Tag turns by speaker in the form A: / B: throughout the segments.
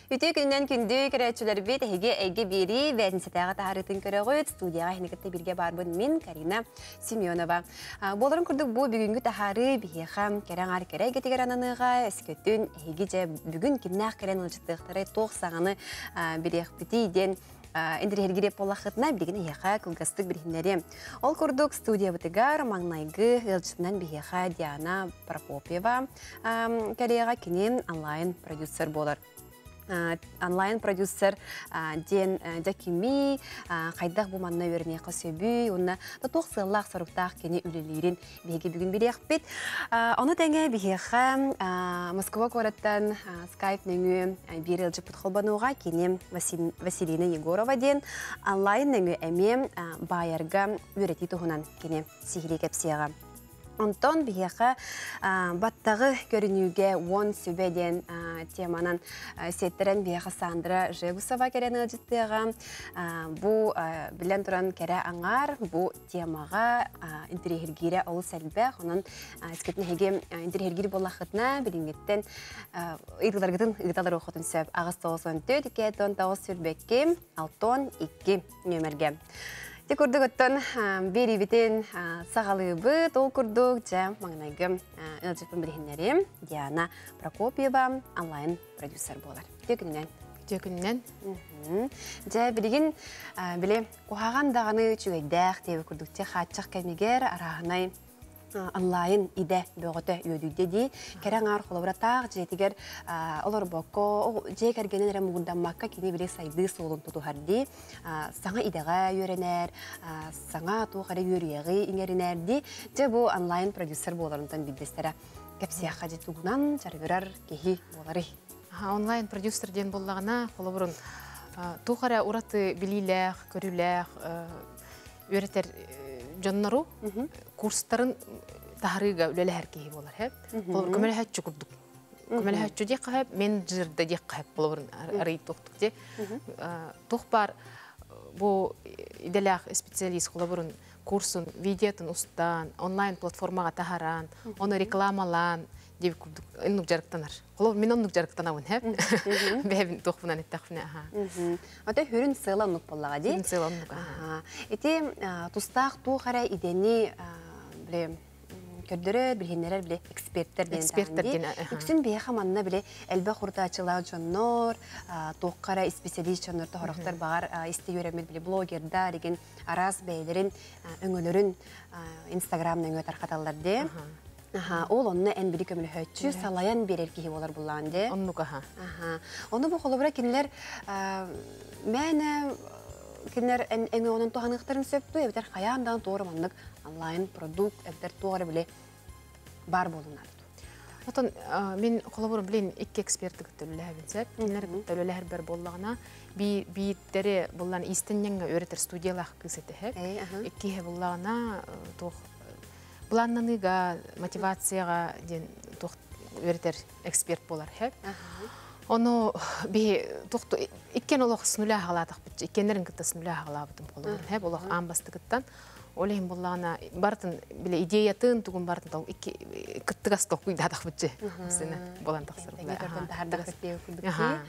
A: Үтө күннен күндү көрәчүләр бит эге бери вәзин сәтәгә тарытын көрәгөт студияга хинекте бирге барбын мин Карина Семенова. Боларын күрдүк бу бүгүнгү тахары бихем керәңар керәге тигәр ананыга эскөтүн эге бүгүн кимнәк керән ылжыттыктары тохсаганы бирек битиден Эндерергире полахытна билген яха кылгастык бирхиннәре. Ол күрдүк студия битигар маңнайгы ылжытынан бихеха Диана Прокопьева кәреяга кинем онлайн продюсер болар. Онлайн продюсер ден дакими кайдак бу манна өрне касөбү уна тохсыллак саруктак кени үлелерин беге бүгүн бирек бит. Аны тәңе бихеха Москва городтан Skype неңү бир ылжы путхолбануга кинем Василина Егорова ден онлайн неңү эме байырга үрети тухунан кинем сихири кепсияга. Антон бихеха баттагы көрүнүүгө вон сүбеден теманан сеттерен бихеха Сандра Жегусова керен ылжыттыга бу билен туран кере аңар бу темага интерьергире олу сәлбәк онун скетнеге интерьергире болахытна билингеттен ыйдыларгытын ыйдалар окутун сөп агыс 94 2 9 сүрбекке 6-2 нөмерге. Текурдук оттон бери битен сагалыбы тол курдук жа маңнайгы ылжыпын билихиннери Диана Прокопьева онлайн продюсер болар. Төкүннен. Жа билигин биле кухаган даганы чүгәйдәк теби курдукте хатчак кемигер арагынай онлайн иде бөгөтө өдүдө ди кереңар холобратак жетигер олор бокко же кергенен мугунданмакка кини биле сайды солун туту харди саңа идега үйренер саңа тугары үйрөйгы иңеринер ди же бу онлайн продюсер боларынтан билдестере кепсияка жетугунан жаргырар кеhi болары
B: онлайн продюсер ден боллагына холобурун тугары ураты билилек көрүлек үйрөтер Жоннору курстарын тахарыга үлеле һәркеһи болар һәп. Булыр көмәле һәччү курдук. Көмәле һәччү дик һәп менеджердә дик һәп булыр арый токтук ди. Тухпар бу иделях специалист булыр курсын видеотын устан, онлайн платформага тахаран, оны рекламалан дип курдук. Иннук жарыктанар. Булыр мен оннук жарыктанабын һәп. Бәбин тохунан иттәхне ха.
A: Ата хүрүн сыйланук боллага ди.
B: Сыйланук.
A: Эти тустак тухара идени биле көддөрө билгеннер биле эксперттер
B: ден.
A: Үксүн бияха манна биле элбе хуртачылар жоннор, токкара специалист жоннор тохороктор багар исте йөрөмөл биле блогердар деген араз бейлерин өңөлөрүн Instagram-нан өтөр ди. Ол онны эн бири көмөлө хөчү салаян берер кихи болар булланды.
B: Оннука.
A: Оны бу холобра кинлер мәне кинлер эн онун тоханыктарын сөптү, эбитер хаяндан тоормандык онлайн продукт эбитер тоора биле бар болунар.
B: Отон мен холобра билен икки эксперттик төлөлөбүнсөп, кинлер төлөлөр бер боллагына бииттери буллан истенненге өретер студиялах кысыты хэп. Икки буллагына тох планнаныга, мотивацияга ден өретер эксперт болар хэп. Оно би тохту иккен олох снуля халатак бит. Иккенерин кытта снуля халабытым болор хэп. Олох амбастыгыттан олейм буллана бартын биле идеятын тугун бартын тал икки кыттыгас токуйдадак бит. Сени болан таксыр була.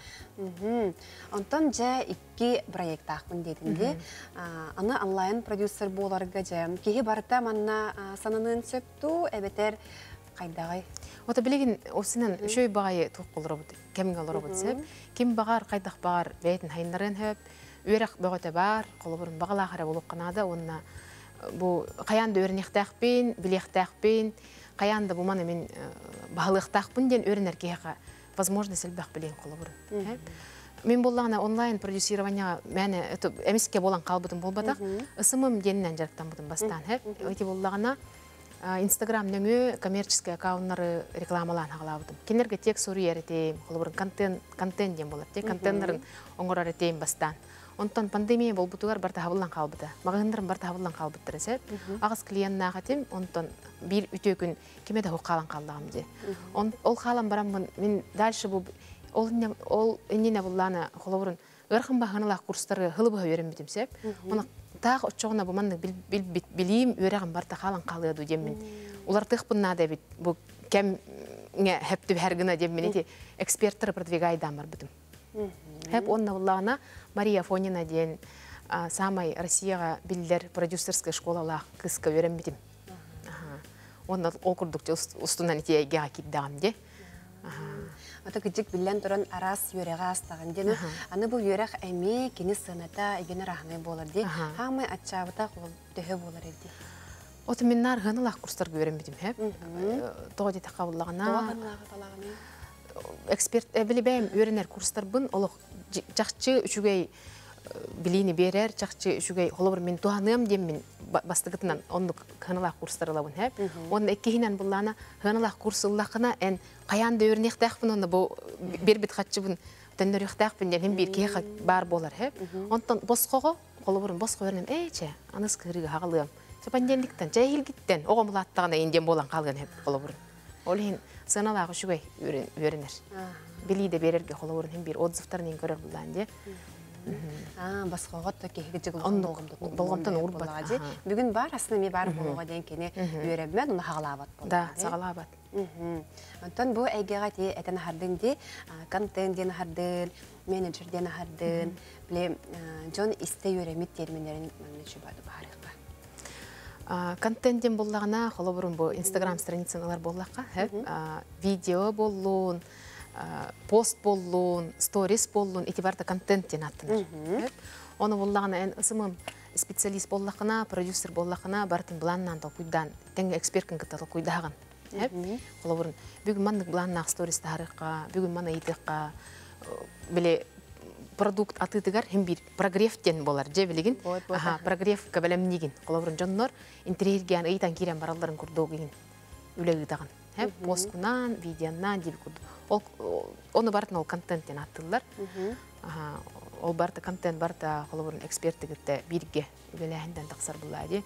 A: Онтон жа икки проект акын дединде. Аны онлайн продюсер боларга жа кеги барта манна сананын сөптү, эбетер кайдагай.
B: Ота билеген осынын шөй багай тук болор бут. Кемге олор бут сеп. Ким багар кайдак багар бетин хайнарын хөп. Өрөк бөгөтө бар, колобурун багалахара болуп канада онна бу каянды өрнехтакпин, билехтакпин, каянды бу мана мен багалыктакпын ден өрнер кега возможность элбак билен колобурун. Мен боллагына онлайн продюсирование мәне эмиске болан калбытым болбатак. Ысымым деннен жарыктан бутум бастан хэп. Өйти боллагына Instagram нөңө коммерческий аккаунттары рекламалан хагалабытым. Кинерге тек сору эретем, колобурун контент ден болот. Тек контенттарын оңгорор этем бастан. Онтон пандемия болбутугар барта хабылан калбыта. Магындырым барта хабылан калбыттыр эсеп. Агыс клиентна хатим, онтон бир үтө күн кимеде хокалан калдыгам ди. Ол халам барамын мен дальше бу ол инне буллана холобурун ырхым баганалак курстары хылыбы өйрөнбүтүм сеп. Оны таг очогуна бу манны билим өйрөгөн барта халан калыды демин. Улар тыхпынна дебит бу кем хэптү бергина демин эти эксперттер продвигайдан бар бутум. Хеп онна буллағына Мария Фонина ден самай Россияға билдер продюсерская школалақ кыска өрембетим. Онна окурдукча устунан итеге киддагам де.
A: Ата кичик билен туран арас юрега астаган дени. Аны бу юрег эми кини сыната эгене рахны болар ди. Хамы ачабыта кол төһө болар элди.
B: Оты миннар гынылах курстар өрембетим хеп. Тоди такабыллагына. Эксперт билебем өренер курстар бун олох жакчы үчүгей билини берер, жакчы үчүгей холобур мен туаным дем мен бастыгытынан ондук ханылах курстар алабын хеп. Онда эккихинен буллана ханылах курсуллахына эн каянда өрнехтахпын онда бу бербит хатчыбын төннөрөхтахпын ден бир кеха бар болар хеп. Онтон босқого холобурун боско өрнем эче аныс кырыгы хагалым. Сапандендиктен жайылгиттен огомулаттагына инден болан калган хеп холобурун. Олин саналағы үчүгей өренер. Билиде берерге холобурун хем бир отзывтарын көрөр булдан де.
A: Басқоғат та кеге жығыл
B: болғымтан урбат.
A: Бүгін бар, асына ме бар болуға ден кені өреммен, оны хағалабат болды.
B: Да, сағалабат.
A: Онтан бұл әйгеға те әтен ағардың де, контент ден ағардың, менеджер ден ағардың, біле жон істе өремет терминерін мәмінші бады барыққа.
B: Контент ден болағына, қолы бұрын бұл инстаграм страницаналар болаққа, видео болуын, пост болуын, сторис болуын, эти барда контенттен аттынар. Оны болағына ән ысымым специалист болақына, продюсер болақына бартын бұланнан да күйдан, тәңгі эксперткін кіталы күйдағын. Қолы бұрын, бүгін мандық бұланнақ сторис тағырыққа, бүгін мана етіққа, біле продукт атытығар, hem bir прогрефтен болар, же білігін. Прогреф кәбәлемнеген. Қолы бұрын жонлар интерьерген ыйтан керен бараларын күрдоғын үлегі тағын. Посткунан, видеонан деп күрді. Оны бартын ол контенттен аттылар. Ол барты контент барта қолы бұрын эксперттігітті бірге үлеләхінден тақсар бұлады.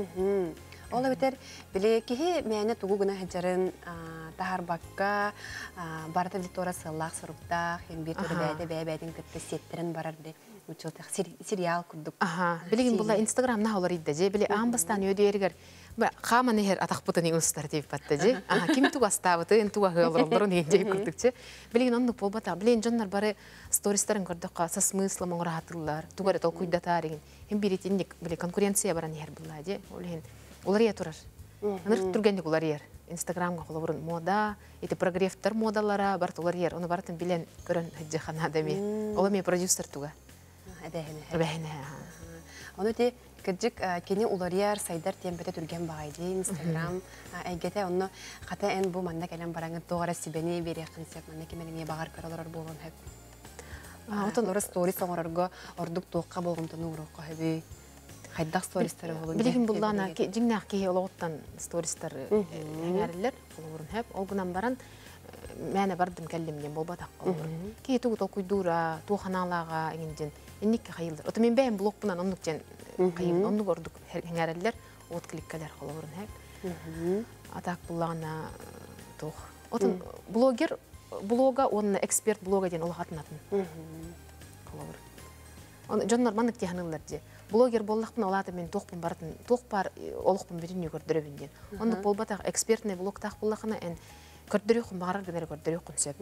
A: Ола бітер, біле кеге мәне тугу гына хәджарын тахар бакка барта дитора сыллах сұрыптақ, ембе туры бәйді бәйбәйдің кітті сеттерін барарды. Учылтақ сериал күрдік.
B: Білеген бұла инстаграмна олар идді же, біле ағын өді ерігер. Қама нехер атақ бұтын еңістар деп бәтті же. Кем туға ставыты, туға ғылырылдырын еңжей күрдік же. Білеген ондық бол бата. Білеген жонлар бары стористарын көрдіққа, са смыслы моңыра атылар, туғары тол күйдатар еген. Хем беретіндік конкуренция баран ехер бұла же. Олар е тұрар. Аныр түргендік олар ер. Инстаграмға қолы бұрын мода, еті прогрефтар модалара барт олар ер. Оны бартын білен көрін хүджіқана дәме. Ола ме продюсер туға. Әбәхіне.
A: Оны те кірджік кені олар ер сайдар темпеті түрген бағайды. Инстаграм әйгеті оны қата ән бұл манда кәлем бараңы тоғара сібені бере қынсеп. Манда кеменіңе бағар көралар болуын әп. Олар сторис оңырарға ордық тоққа болғымтыны ұрыққа әбі. Хайдақ стористары болуын.
B: Білеген бұлдана жеңнақ кейі олағыттан стористары әңәрілер қолы бұрын әп. Олғынан баран мәне бардым кәлемден болбатақ қолы бұрын. Кейі тұғы тол күйдура, туғаналаға әңінден еннекке қайылдар. Оты мен бәйін блок бұнан ондық жен қайыл, ондық ордық әңәрілер, от кликкалер қолы бұрын әп. Атақ бұлағына тұғы. Отын блогер, блога, онына эксперт блога ден олағатын атын қолы бұрын. Жонлар мандық теханылар де. Блогер боллақпын олады мен тоқпын бардың, тоқпар олықпын біріне көрдіребінден. Ондық болбатақ экспертіне блогтақ боллақына ән көрдірек бағарар генері көрдірек құнсеп.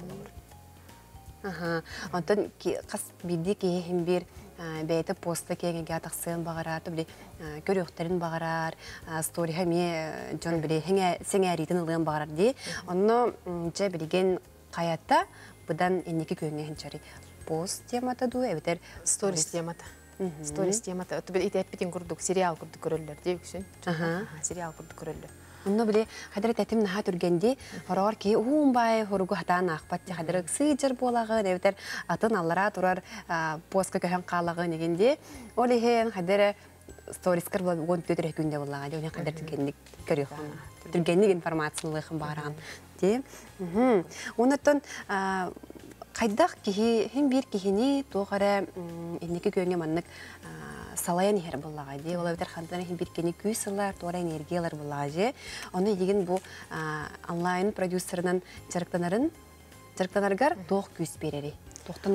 A: Онтан қас білді кейхен бір бәйті поста кейгенге атақсығын бағарар, көріқтерін бағарар, стори әме жон біле сәңе әретін ұлығын бағарар де. Оны жа білген қаятта бұдан енекі көнге хенчары. Пост темата ду, әбетер
B: сторис темата. Сторис темата. Өті бір еті әппетін күрдік, сериал күрдік көрілер де өксін. Сериал күрдік көрілер.
A: Онно біле қадыр тәтім наға түргенде, хорағар кей уын бай, хорығы хатан ақпатты қадыры сыйжыр болағы, әбетер атын аллара тұрар постқа көйін қалағы негенде. Ол ехен қадыры сторискар болуын төтір әкінде болаға, оны қадыр түргенлік көріғын. Түргенлік информациялығын бағараған. Онаттан қайдақ хем бір кехені тоғары енекі күйіңе маннық салаян ехер болаға де. Ола өтер қандана хем бір кені күй сылар, тоғара энергиялар болаға же. Оны еген бұл онлайн продюсерынан жарықтанарғар тоқ күйіс берері. Тоқтан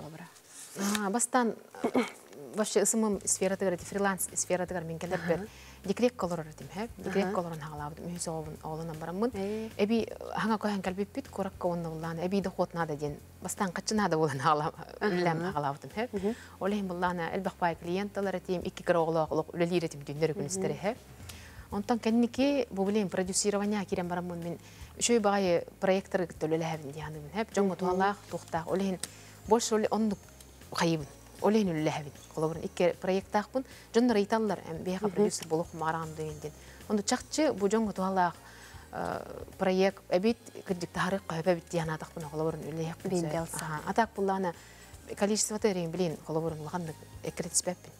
A: мотивациялағын.
B: Бастан вообще ысымым сфератығар, фриланс сфератығар мен кәлер бер декрет колор этим хэп декрет колорун хагалабыт мүйсө оолунан бараммын эби ханга кохан калбиппит коракка онна буллана эби да хотнада ден бастан качынада болан хагалабытым хэп олейм буллана элбакпай клиентталар этим икки кыроглоглок үлелир этим дүннөр күнүстери хэп онтан кенники бу билем продюсирование кирен бараммын мен шөй багай проекттер төлөлөһәбин дияныбын хэп жоңго туалах тухтак олейн больше ондук хайыбын олейн үлелөһәбин колобурун икки проекттакпын жоннор ыйталлар бияка продюсер болук марам дегенден онду чакчы бу жоңго туалах проект эбит кырдык тарык кайбабит диянатакпын колобурун үлелөһәбин атак буллана количество терин билин колобурун лаганды экретиспеппин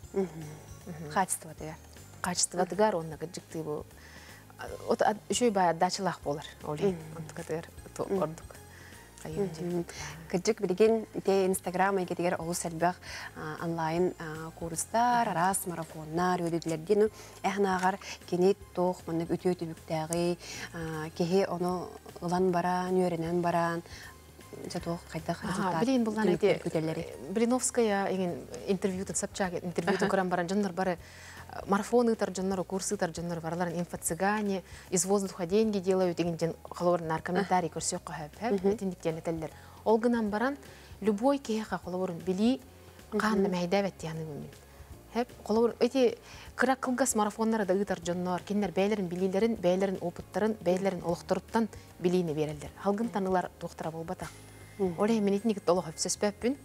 B: качество тыгар онна кырдыкты бу шөй бай дачылах болар олейн онтукатыр ордук
A: Кырдык билген те Инстаграм эгетигер олус элбек онлайн курстар, арас марафоннар өйдөдүлерден эхнагар кенет тох мындык үтө түбүктөгү кеһи ону ылан баран, үйрөнөн баран жатох кайдах результат.
B: Билин булган эти Блиновская еген интервьюдун Собчак интервьюдун көрөн баран жоннор бары марафоны торженнор, курсы торженнор, варларын инфо-цыгане, из воздуха деньги делают, деген холорнар комментарий көрсөк кахап, этиндиктен этеллер. Олгынан баран любой кеха холорун били канды майдабет яны мен. Холор эти кырак кылгас марафоннары да торженнор, киндер бейлерин билилерин, бейлерин опыттарын, бейлерин олуктуруттан билини берелдер. Халгын танылар доктора болбатак. Оле мен этиндик толук сөспөппүн.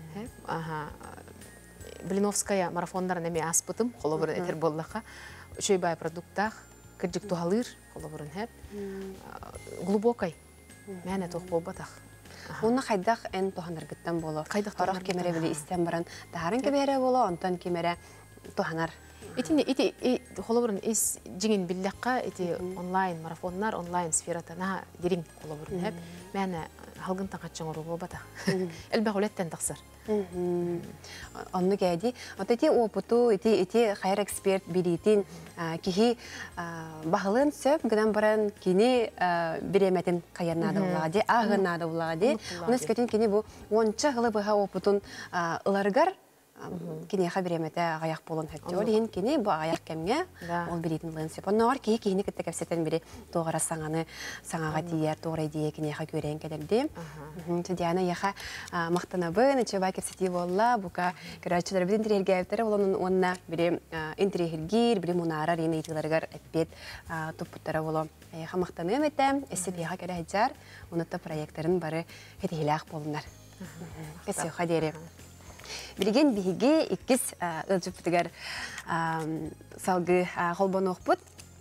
B: Блиновская марафондар неме аспытым, холобурун этер боллаха. Шөйбай продуктах, кырдык тухалыр, холобурун хэп. Глубокой. Мәне тох болбатах.
A: Онна кайдах эн туханыргыттан боло. Арак кемере били истен баран, тахарын кемере боло, онтан кемере туханар.
B: Ити холобурун ис жигин биллакка эти онлайн марафондар, онлайн сферата на дирин холобурун хэп. Мәне халгын таңатчың ору болбатах. Элбе холеттен тақсыр.
A: Онны кәди, эти опыту, эти хайр эксперт билитин кихи бахылын сөп гынан баран кини биреметін қаяннады улади, ағыннады улади. Оны скөтін кини бу онча ғылы бұға опытун ыларгар кини хабиремете аяк болон хәтте. Олин кини бу аяк кемге ол билитин лын сөп. Оннар кини китте кепсетен бири тоғара саңага тиер, тоғра идея кини ха көрен келди. Диана яха мактанабын, чөбай кепсети болла, бука көрәчеләр бит интерьергәптәре болон онна бири интерьергир, бири мунара рины итиләргә эппет тупуттара боло. Яха мактанып әйтәм, эссе яха керә җар, онытта проектларын бары хәтиләх болыннар. Кесе хадере. Билген биге иккис ылжыптыгар салгы холбонокпут.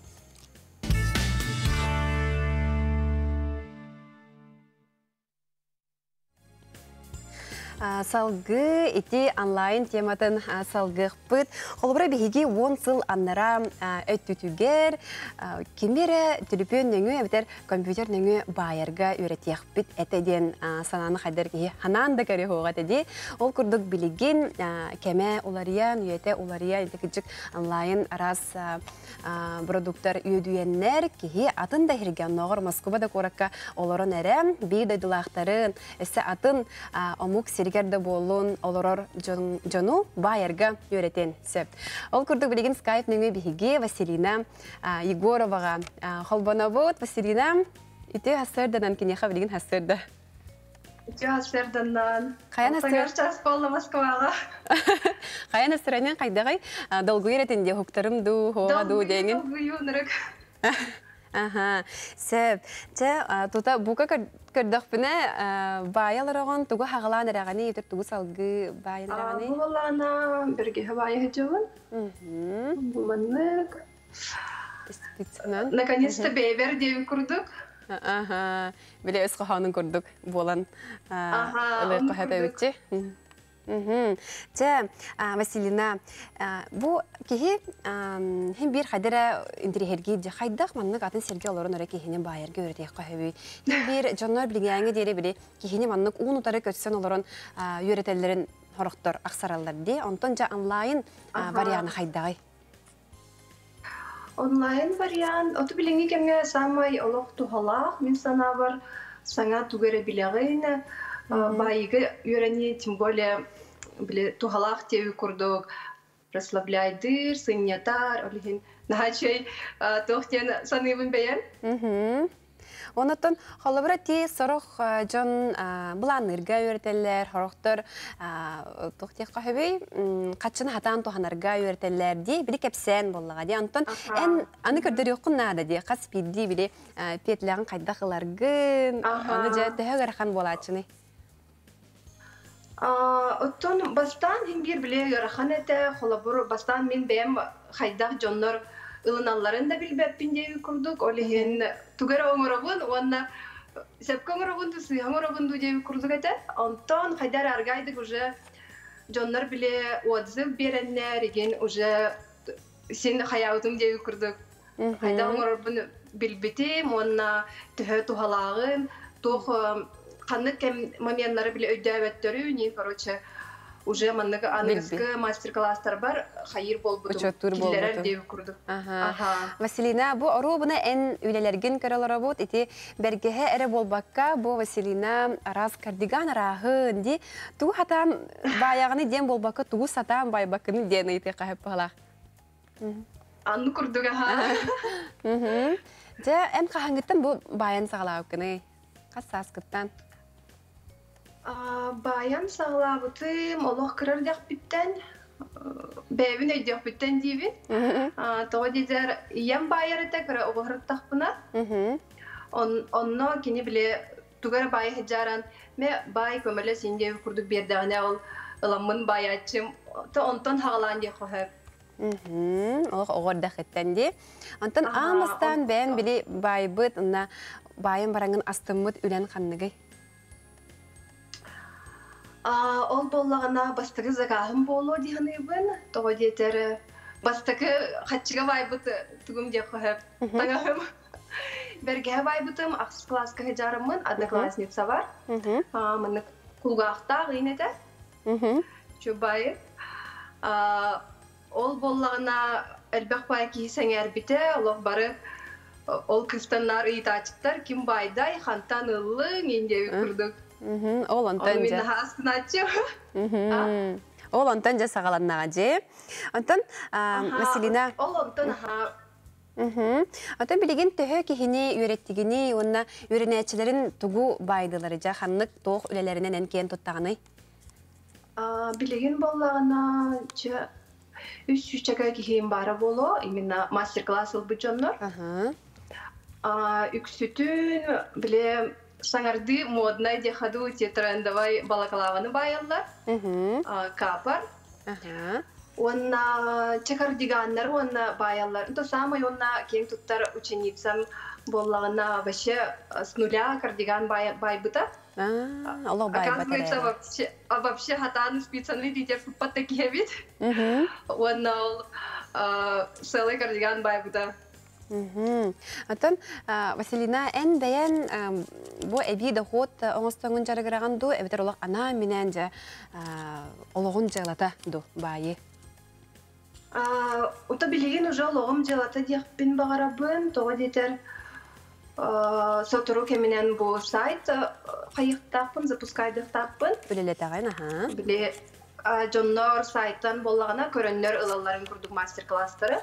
A: Салгы ити онлайн тематын салгықпыт. Холбыра биге 10 сыл аннара өттүтүгер кемере телефон нөңө әбітер компьютер нөңө байырга үйретияқпыт әтеден сананы қайдар кеге хананда кәрі хоға тәде. Ол күрдік білеген кәмә олариян, үйеті олариян етекіджік онлайн арас продуктар үйедуеннер кеге атын да хирген ноғыр Москвада коракка оларын әрем бейдайдылақтарын әсі атын омук сергерді болуын оларор жону байырга үйретен сөп. Ол күрдік білеген скайп нөңі бігі Василина Егороваға холбана бұд. Василина, үті хасырданан кенеха білеген хасырда.
C: Үті хасырданан.
A: Қаян хасыр?
C: Час болы Москваға.
A: Қаян хасыранен қайдағай долгу еретінде хуқтарым ду, хоға ду деңін?
C: Долгу юнырық.
A: Ага, сөп. Тута бука көрдіқ біні байаларағын, туғы хағылан әрағаны, етір туғы салғы байаларағаны?
C: Бұғылана бірге байы жауын. Бұманлық. Наконец-то бейбер деуі күрдік.
A: Ага, біле өз қоғанын күрдік болан ұлық қоғат өйтші. Василина, bu kehi hem bir xadira interhergi de xaydaq manlık atın sergi olorun ora kehinin bayırga öğretiyek qahevi. Hem bir canlar bilgiyenge deri biri kehini manlık uğun utarı kötüsen olorun öğretellerin horuktor aksarallar de. Ontonca online variyanı xaydaqı.
C: Online variant, otu bilingi kemge samay oloq tuhalaq. Min sana var sana tugere bileğine. Байыгы үйрәне, тем более тухалақ теуі күрдік, расслабляйдыр, сыннятар, олеген Нахачай тохтен саныбын бәйен.
A: Онотон холобра ти сорох жон буланырга үйрәтәләр, хорохтор тохтык кахыбый качын хатан туханарга үйрәтәләр ди, били кепсән буллага ди. Антон эн аны көрдер юкнада ди, кас пидди били петләгән кайда кыларгын, аны жа тәһәгәрхан булачыны.
C: Оттон бастан хингир биле ярхан әтә, холобур бастан мин бәм хайдак жоннор ылыналларын да билбәппин деби курдук. Олиһин тугара оңоробун, онна сепкә оңоробун, сыйга оңоробун деби курдук әтә. Антон хайдар аргайды уже жоннор биле отзыв береннәр, еген уже син хаяутым деби курдук. Хайда оңоробун билбетим, онна төһә тухалагын, тох канны кем моментлары биле өйдәбәттөрү, ни короче уже манныгы анырскы мастер-класстар бар, хайыр болбуду. Киллерер деби курдук.
A: Василина, бу орубуна эн үйлелерген көрөлөрөбут, ити бергеһе эре болбакка, бу Василина араз кардиган арахын ди, ту хатам баягыны дем болбакка, ту сатам байбакыны ден ити кахып бала.
C: Анны курдук аха.
A: Жа эм кахаңгыттан бу баян сагалаап кыны. Кассас кыттан.
C: Баян саглабытым, олох кырар дяк биттен, бәйбін өйдяк биттен дейбін. Тоғы дейдер, ем байыр әті кыры оғырыттақ бұна. Онно кені біле тугар бай хеджаран, ме бай көмілі сендегі күрдік бердіғіне ол ыламын бай атчым, онтон хағалан дей қоғып.
A: Олох оғырдақ еттен де. Онтон амыстан бәйін біле бай бұд, байын бараңын астымыд үлен қанныгай.
C: Ол боллағына бастығы зағағым болу дейгінейбін. Тоғы дейтері бастығы қатшыға байбыты түгім де қойып таңағым. Берге байбытым ақсыз класска хеджарымын, одноклассница бар. Мұны құлғақта ғын еді. Чу байы. Ол боллағына әлбәқ бай кейсен әрбіті, олық бары ол кыстанар ұйтачықтар, кім байдай, хантан ұлың, ендеуі күрдік.
A: Ол онтан жа. Ол онтан жа сағаланнаға же. Онтан, Василина.
C: Ол онтан аға.
A: Онтан білеген төхі кехіне үйреттігіне, онна үйренәтшілерін тұғу байдылары жа, қанлық тоқ үлелерінен әнкен тұттағыны?
C: Білеген болағына жа, үш чаға кехейін бары болу, именно мастер-класс ыл бұджонлар. Үксүтін біле саңарды модна дехаду те трендовай балаклаваны баяллар, капар. Онна чакардиганнар, онна баяллар. То самый онна кең туттар ученицам боллағына вообще с нуля кардиган байбыта.
A: Аллах байбыта.
C: Оказывается, вообще хатаны спицаны дитер фупат такие вид. Онна целый кардиган байбыта.
A: Антон, Василина, эн бәйән бу әбі доход оңыстыңын жарығыраған ду, әбетер олақ ана менен жа олығын жалата ду байы?
C: Ута білеген уже олығым жалата дейқпін бағарабын, тоғы дейтер сотыру кеменен бу сайт қайықтақпын, запускайдықтақпын.
A: Білелі тағайын, аха.
C: Біле жоннор сайттан болағына көрінлер ылаларын күрдік мастер-класстары.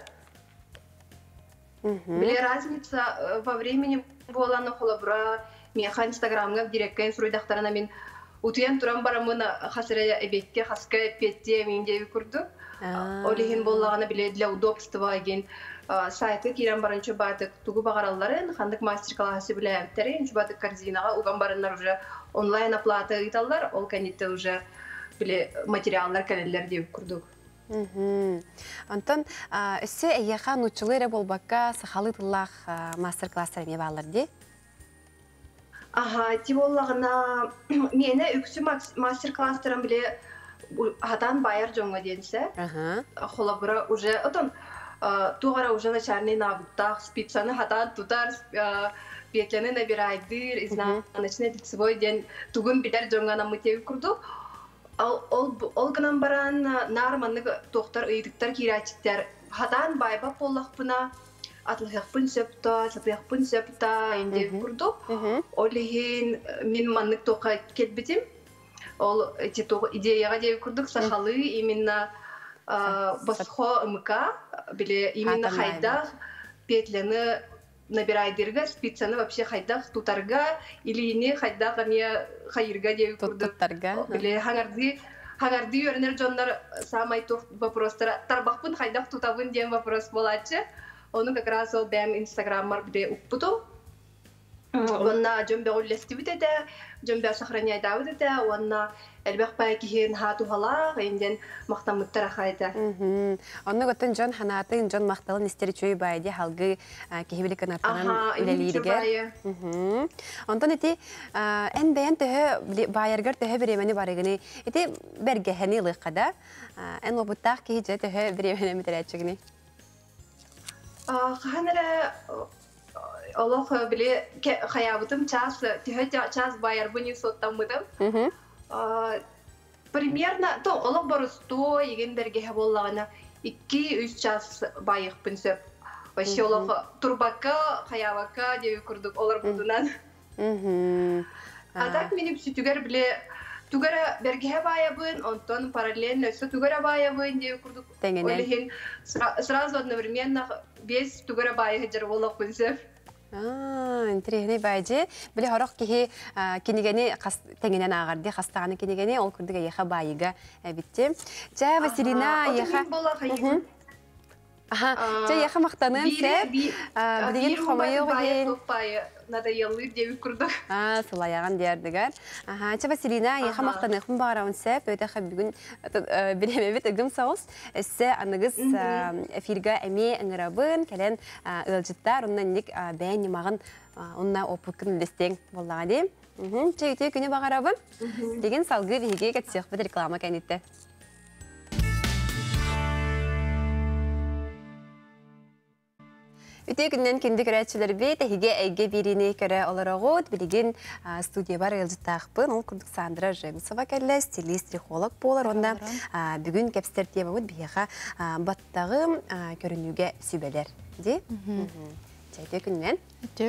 C: Біле разница во времени боланы холобра, меха инстаграмға диреккен сұруйдақтарына мен утуян туран барамын қасыры әбетке, қасқа әпетте мендегі күрдік. Олеген болағына біле для удобства еген сайты керен барыншы батық туғы бағараларын, қандық мастер-классы біле әбіттері, енші батық корзинаға уған барынлар уже онлайн оплата ұйталар, ол кәнетті уже біле материаллар кәлелер деп күрдік.
A: Антон, өсі әйеға нұтчылы болбаққа сақалы тұллақ мастер-класстар ме бағалар де?
C: Ага, тип олағына мені үксі мастер-класстарын біле хатан байар жоңға денсі. Холабыра уже, отын туғара уже начальный навыктақ, спицаны хатан тұтар, бетлені набирайдыр, изнанычны лицевой ден туғын бидер жоңғана мұтеуі күрді. Ол гынан баран нарманны тоқтар ұйдықтар керачиктер хатан байба боллақпына атлықпын сөпта, сапияқпын сөпта енді күрді. Олеген мен маннық тоқа келбетім. Ол тоғы идеяға деп күрдік сақалы именно босхо ымка, биле именно хайдах петляны набирайдырга, спицаны вообще хайдах тутарга, или не хайдах ане хайырга деп курдук. Биле хаңарды өрнер жондар самай тух вопростара тарбахпын хайдах тутабын деген вопрос болачы. Onu как раз ол бәм инстаграммар биде уппуту. Онна жомбе оллестибит эте, жомбе сохраняй давыт эте, онна элбек бай кихин хату хала, энден мактамыттар хайта.
A: Онна готтон жон ханатын жон макталын истери чөй байди халгы кихибилик канаттан үлелириге. Онтон эти эн бәян төһө байыргар төһө биремени барыгыны. Эти бергехени лыккада эн обуттак кихи төһө биремени митерәчигини.
C: Ханара Олох биле хаябытым час байар буни соттамыдым. Примерно то олох бару 100 еген бергеhe боллагына 2-3 час байык пинсеп. Вообще олох турбакка, хаябакка деп курдук олар будунан. А так менин сүтүгөр биле тугара бергеhe байабын, онтон параллельно өсө тугара байабын деп курдук. Олехин сразу одновременно без тугара байы жер олох пинсеп.
A: Интересный байжи. Биле хорох кихи кинигени теңинен агарды хастаганы кинигени ол курдуга яха байыга битти. Жа Василина яха. Жа яха мактанын сеп. Билеген хомайо ген.
C: Надо ялы деп курдук.
A: Сулаяган дердигер. Жа Василина яха мактанын бараун сеп. Өтө бүгүн билемебит ыгым соус. Эссе аныгыз эфирга эми ыңырабын келен ылжыттар оннан ник бәйни магын онна опукын дестең боллагы ди. Чейте күнү багарабын. Деген салгы биге кетсек бит реклама кенитте. Үтө күннен кинди көрәтчилер бит эге эге бирини көрә оларагыт билеген студия бар ылжыттакпын. Ол курдук Сандра Жемсова келе стилист психолог болар. Онда бүгүн кепстер темабыт бияга баттагы көрүнүүгө сүбелер ди. Үтө күннен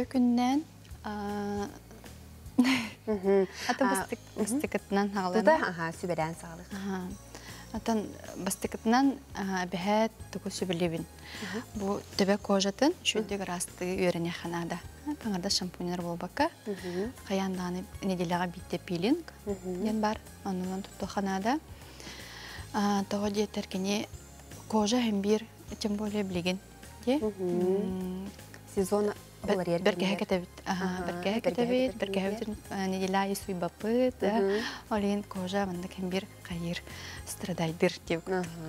D: ата бастыкытынан хагалана.
A: Туда сүбелен саалык.
D: Атан бастыкытынан бәһәт тугу сүбелебин. Бу төбәк кожатын шүндәге расты үйрәнә ханада. Таңарда шампуньлар булбакка. Каянданы неделяга битте пилинг. Ден бар. Аннан туту ханада. Тога диеттеркене кожа һәм бир тем более билеген. Ди.
A: Сезон
D: Беркеһе кетебит. Беркеһе кетебит. Беркеһе неделя исуй бапыт. Олин кожа мында һәм бир кайыр страдайдыр деп.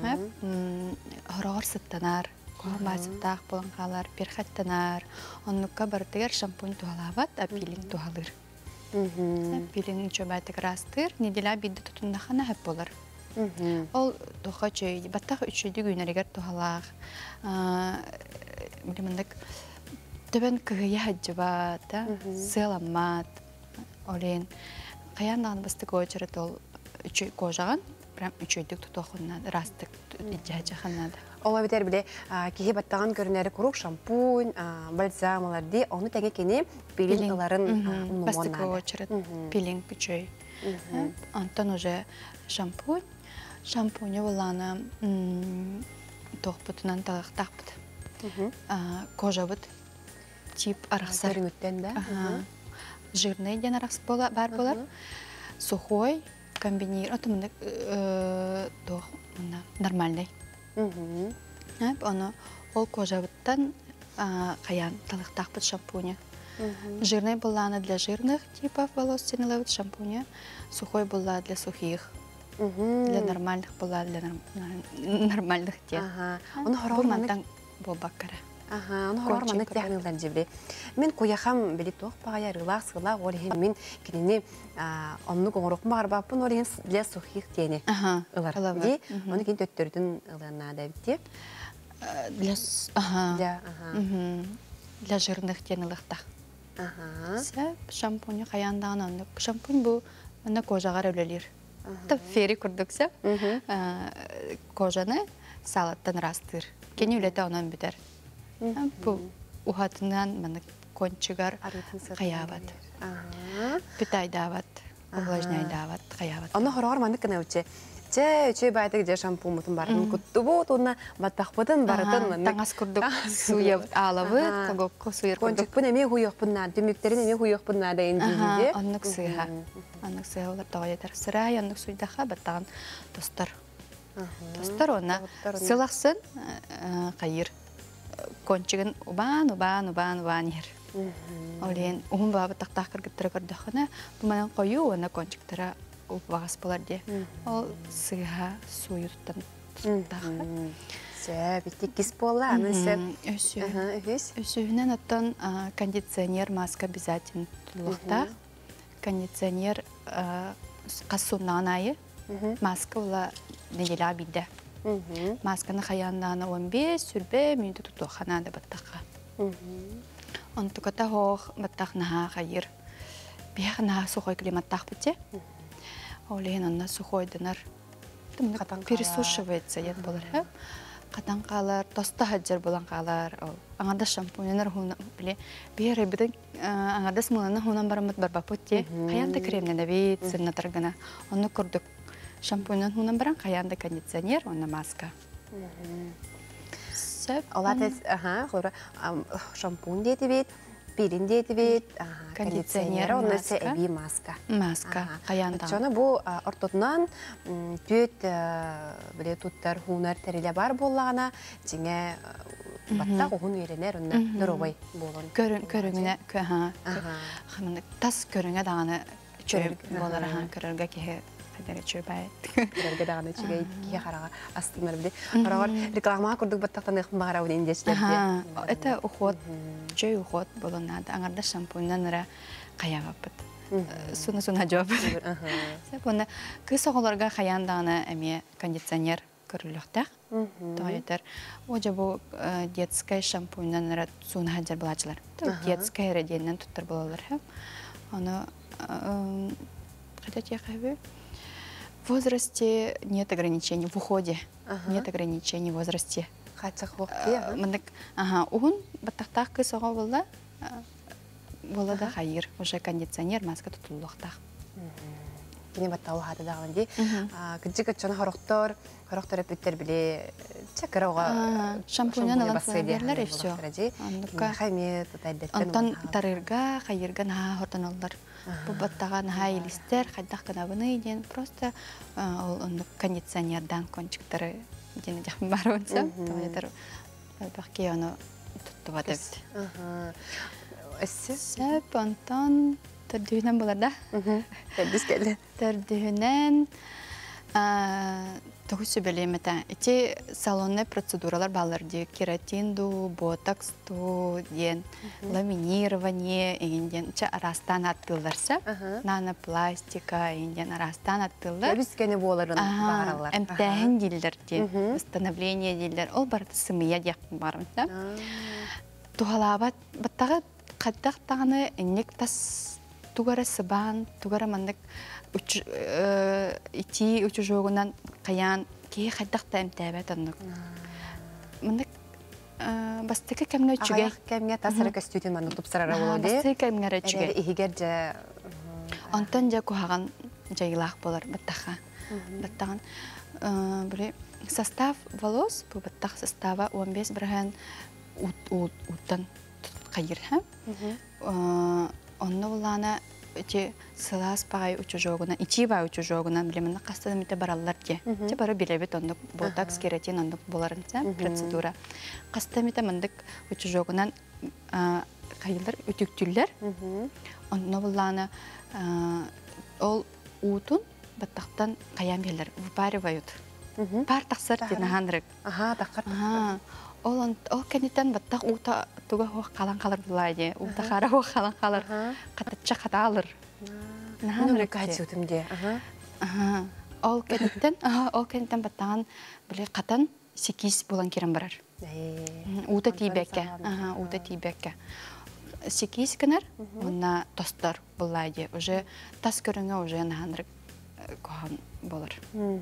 D: Хорор сыттанар. Базыттақ боланғалар, перхаттанар. Оннукка бардығар шампунь туғалабат, пилинг туғалыр. Пилинг чөбәтік растыр, неделя бидді тұтындақана әп болар. Ол туға чөйді, баттақ үшөйді гүйнерігер туғалақ. Біліміндік, төбен күгіе хаджы бат, сыламат, олен. Қаяндағын бастық өчірет ол кожаған, прям үшөйдік тұтуқыннады, растық иджаджы қанады.
A: Ола битер биле кихи баттаган көрүнөрү курук шампунь, бальзамлар ди, оны теге кени пилингыларын уммоннады.
D: Бастык очеред пилинг пичөй. Антон уже шампунь. Шампунь боланы тохпутунан тактакпыт. Кожа бут тип араксар. Жирный ден аракс бар болар. Сухой, комбинированный, тох нормальный. Оны ол кожабыттан қаян талықтақпыт шампуня. Жирный буланы для жирных типов волос тенелевит шампуня. Сухой була для сухих. Для нормальных була для нормальных тех.
A: Оны
D: хорормантан болбаккара.
A: Оны хорорманы тягнылдан жебре. Мен куяхам били тоқ бағая рылақ сылақ олеген мен кенені онны коңырық мағарбаппын олеген для сухих тені ылар. Оны кен төттөрдің ылына да бітте?
D: Для жирных тені ылықтақ. Шампунь қаяндағын онды. Шампунь бұл кожағар өлелер. Фери күрдіксі. Кожаны салаттан растыр. Кені өлеті онын бітер. Бұл ухатынан маны кончыгар қаябат. Питайдават, увлажнайдават, қаябат.
A: Оны хорор маны кына өтче. Че үче байтык же шампунмутун барын куттубу туна баттахпытын барытын.
D: Таңас курдук суя алабы, когокко суяр курдук.
A: Кончукпун эме хуйокпунна, дүмүктерин эме хуйокпунна да эндиде.
D: Оннук суя. Оннук суя олар тагайдар. Сырай оннук суйдаха баттаган тостар. Тостар она сылаксын кайыр. Кончугун убан ер. Олен уун баба тактак кыргыттыра көрдөкөнө бу менен кою она кончуктара убагас болар де. Ол сыйга суyu туттан.
A: Сэ битик кис болла, аны сэ.
D: Өсүнөн оттон кондиционер, маска обязательно тулукта. Кондиционер кассунан айы. Маска ула неделя бидде. Масканы хаяннаны 15 сүрбе минуты туту ханада баттакка. Онтуката хох баттакнаха хайыр. Бияхна сухой климаттак бите. Олен анна сухой дынар. Пересушивается ет болар. Катан калар, тоста хаджар болан калар. Аңада шампуньнер хуна биле. Бери биден аңада смыланы хунан барамат барбапотте. Хаянда кремнен бит сыннатыргана. Онны көрдүк. Шампуньнен хунан баран хаянда кондиционер, онна маска.
A: Олатес, хлора, шампунь дейти бит, пирин дейти бит, кондиционер, онна сэ эби маска.
D: Маска, хаянда.
A: Чона бу ортотунан түйет биле туттар хунар териле бар боллагана, жиңе баттак ухун үйренер, онна нуробой болон.
D: Көрүңүнө, тас көрүңө даганы чөп болар, көрөргө кеhe дәре чөбай.
A: Көрөргө даганы чөбай ки харага астымар биде. Харагар реклама курдук баттактан багара үн индечлерде.
D: Это уход, чөй уход болонада. Аңарда шампуньнан ра каябаппыт. Суна жоп. Сепоны кыз оголорга хаянданы эме кондиционер көрүлөктак. Тойтер. Ожа бу детская шампуньнан ра суна хаджар булачылар. Детская реденнен туттар болалар. Аны хотят я хавы. В возрасте нет ограничений, в уходе нет ограничений в возрасте.
A: Хотя хлопки.
D: Угун баттактак кыз ого болда, да хайыр, уже кондиционер, маска тутулуктак.
A: Кини баттау хаты даган ди. Кыжык чона хорохтор эпиттер биле чакырага
D: шампуньнан алан сыларлар и всё.
A: Хаймет тайдеттен.
D: Антон тарырга, хайырга на хортаналлар. Бу баттаган хайлистер, хайдак канабыны иден просто он кондиционердан кончуктары иден жакын барыбынса, тойтер бакки аны туттуба деп. Сеп антон төрдүнөн болар да.
A: Тердис келди.
D: Төрдүнөн тогусу белемета. Эти салонный процедуралар балар ди кератин ду, ботокс ду, ден ламинирование, инден ча арастан аттылдарса, нанопластика, инден арастан аттылдар.
A: Бискене боларын баралар.
D: Эмтәһин дилдер ди, восстановление дилдер. Ол барты сымыя дияк барымса. Тухалабат баттагы каттак таганы иннек тас тугара сыбан, тугара мандык ити учужогунан каян ки хаддакта эмтәбәт аннык. Мындык бастыка кемне үчүгө.
A: Кемне тасыры костюм маны тупсарара болду.
D: Бастыка кемне үчүгө.
A: Игер же
D: Антон же кухаган жайлах болар баттаха. Баттаган бире состав волос, бу баттах состава 15 бирген уттан кайыр һәм онны булана эти сылас пай учужогуна, ичи бай учужогуна билемен кастан мите бараллар ке. Те бары билебет ондук ботокс, кератин ондук боларынса процедура. Кастан мите мындык учужогунан кайылар үтүктүллер. Онны булана ол утун баттактан каян белер, выпаривают. Пар таксар динаханрык.
A: таккар.
D: Ол кенетен баттак ута туга хох калан калар булайды. Ута хара хох калан калар. Катача каталыр.
A: Наханрык кайтсутымде.
D: Ол кенетен баттаган биле катан 8 булан керен барар. Ута тибекке. Ута тибекке. 8 кенер, онна тостар булайды. Уже тас көрүнгө уже наханрык кохан болар.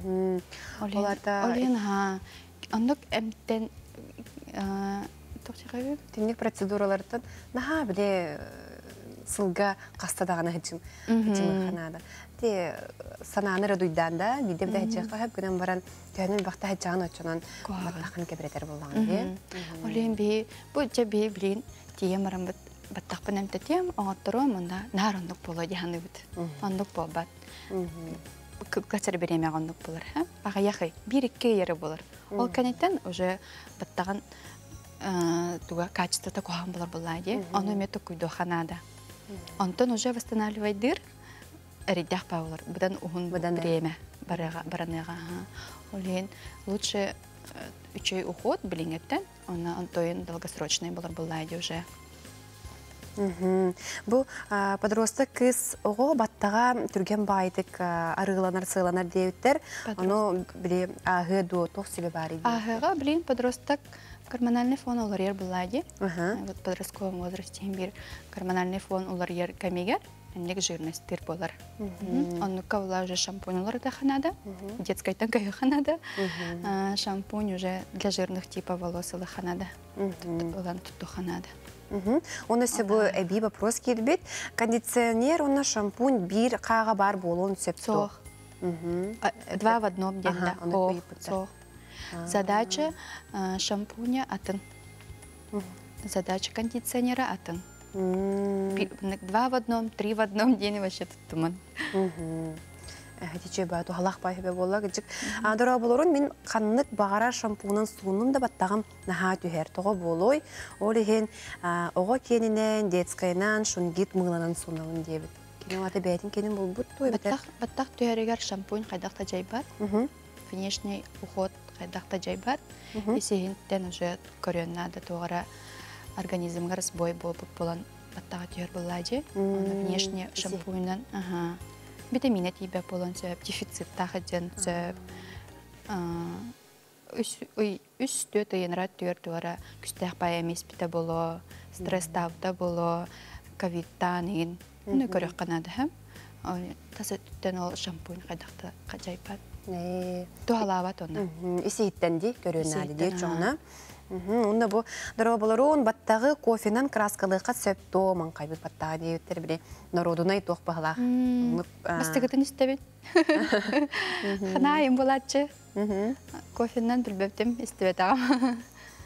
D: Олен андык эмтен тохчагы
A: тинник процедуралардан наха биле сылга кастадагана хичим ханада. Те сананыр дуйданда биде бде хичка хап гынан баран төнүн бакта хичаган очонон баттакын кебретер болган ди.
D: Олен би бу жеби билин тие марам баттакпын эмте тем оңоттору мында нарондук боло диханы бит. Ондук болбат. Качар береме ондук болор, ха? Ага яхы бир-2 ери болор. Ол канеттен уже баттаган туга качеството кохан болор булайди. Ону мето куйдо ханада. Онтон уже восстанавливайдыр эридях паулар. Будан ухун время бараныга. Олен лучше 3 уход билингеттен, она онтоин долгосрочный болор булайди уже.
A: Бу подросток кыз ого баттага түрген байдык арыгланар сыйланар деюттер. Ону били агы до тох себе бар иди.
D: Агыга билин подросток гормональный фон олар ер булайди. Вот в подростковом возрасте бир гормональный фон олар ер камигер, эндек жирностьтер болар. Онну кавла уже шампунь олар да ханада, детская танкая ханада. Шампунь уже для жирных типов волос олар ханада. Олан тутту ханада.
A: Оны себу эби вопрос кирбит. Кондиционер, оны шампунь бир кага бар болон септо.
D: Сох. 2 в одном день, да. Задача шампуня атын. Задача кондиционера атын. 2 в одном, 3 в одном день вообще тут туман.
A: Хэтиче ба тухалах байбе болла гыжык. Адыра болорун мен каннык багара шампунун суунун да баттагам наха түһер того болой. Олеген ого кенинен детскайнан шунгит мыйланан суналын дебит. Кенен ата бәйтин кенен болбут той бетер.
D: Баттак түһәрегер шампунь кайдакта жайбат. Внешний уход кайдакта жайбат. Исегинтен уже көрөннада тогара организмга сбой болуп болан баттага түһәр буллади. Внешний шампуньнан витамины тебе болон сөп, дефицит тахаден сөп. Үстө тыйынрат түртүара күстәк бая меспите боло, стресс тавда боло, ковидтан уну көрөк канады һәм. Тасы түттен ол шампунь кайдакта кажайпат. Туалабат оны.
A: Иситтен ди көрөннады ди чоңна. Онда бу дороболорун баттагы кофенан краскалыкка сөптө манкайбыт баттага дейттер бире народунай тох багла.
D: Бастыгытын истебин. Ханайым булатчы. Кофенан билбептим истебетагам.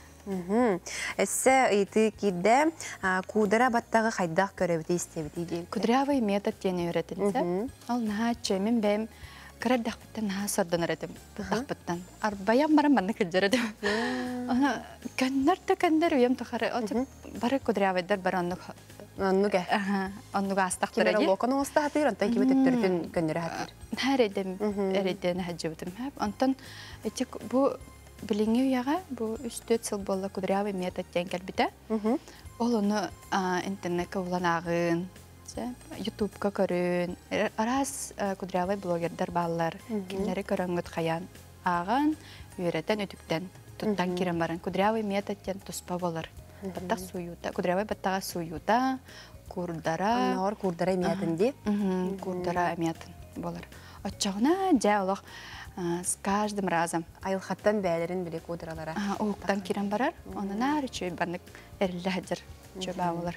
A: Эссе ыйты кидде кудара баттагы хайдак көрөбүт истебит ди.
D: Кудрявый метод тени өйрөтүлсө. Ал наче мен бем кырдахпыттан сордан өйрөтүм. Дахпыттан. Арбаям барам баны кылжырдым. Ана кандер уям тохары. Бары кудрявыйдар бараннык.
A: Аннуга.
D: Аннуга астактыр эди.
A: Кимер локон остатыр, анта кимет төттүртүн көндөрө хатыр.
D: Харедем, эреден хаҗыбытым. Антон этик бу билиңе яга бу 3-4 жыл болла кудрявый метод теңкел бите. Ол аны интернетке уланагын, YouTube-ка көрүн. Арас кудрявый блогердер баллар, кимлери көрөнгөт каян аган, үйрөтен өтүктен туттан кирен баран кудрявый методтен туспа болар. Баттак суюта, кудрявый баттага суюта, курдара.
A: Нор курдара методин ди.
D: Курдара метод болар. Оччогуна жаалык с каждым разом
A: айылхаттан бәлерин биле кудралара.
D: Оуктан кирен барар, онан ары чөй банык эрилдер чөба болар.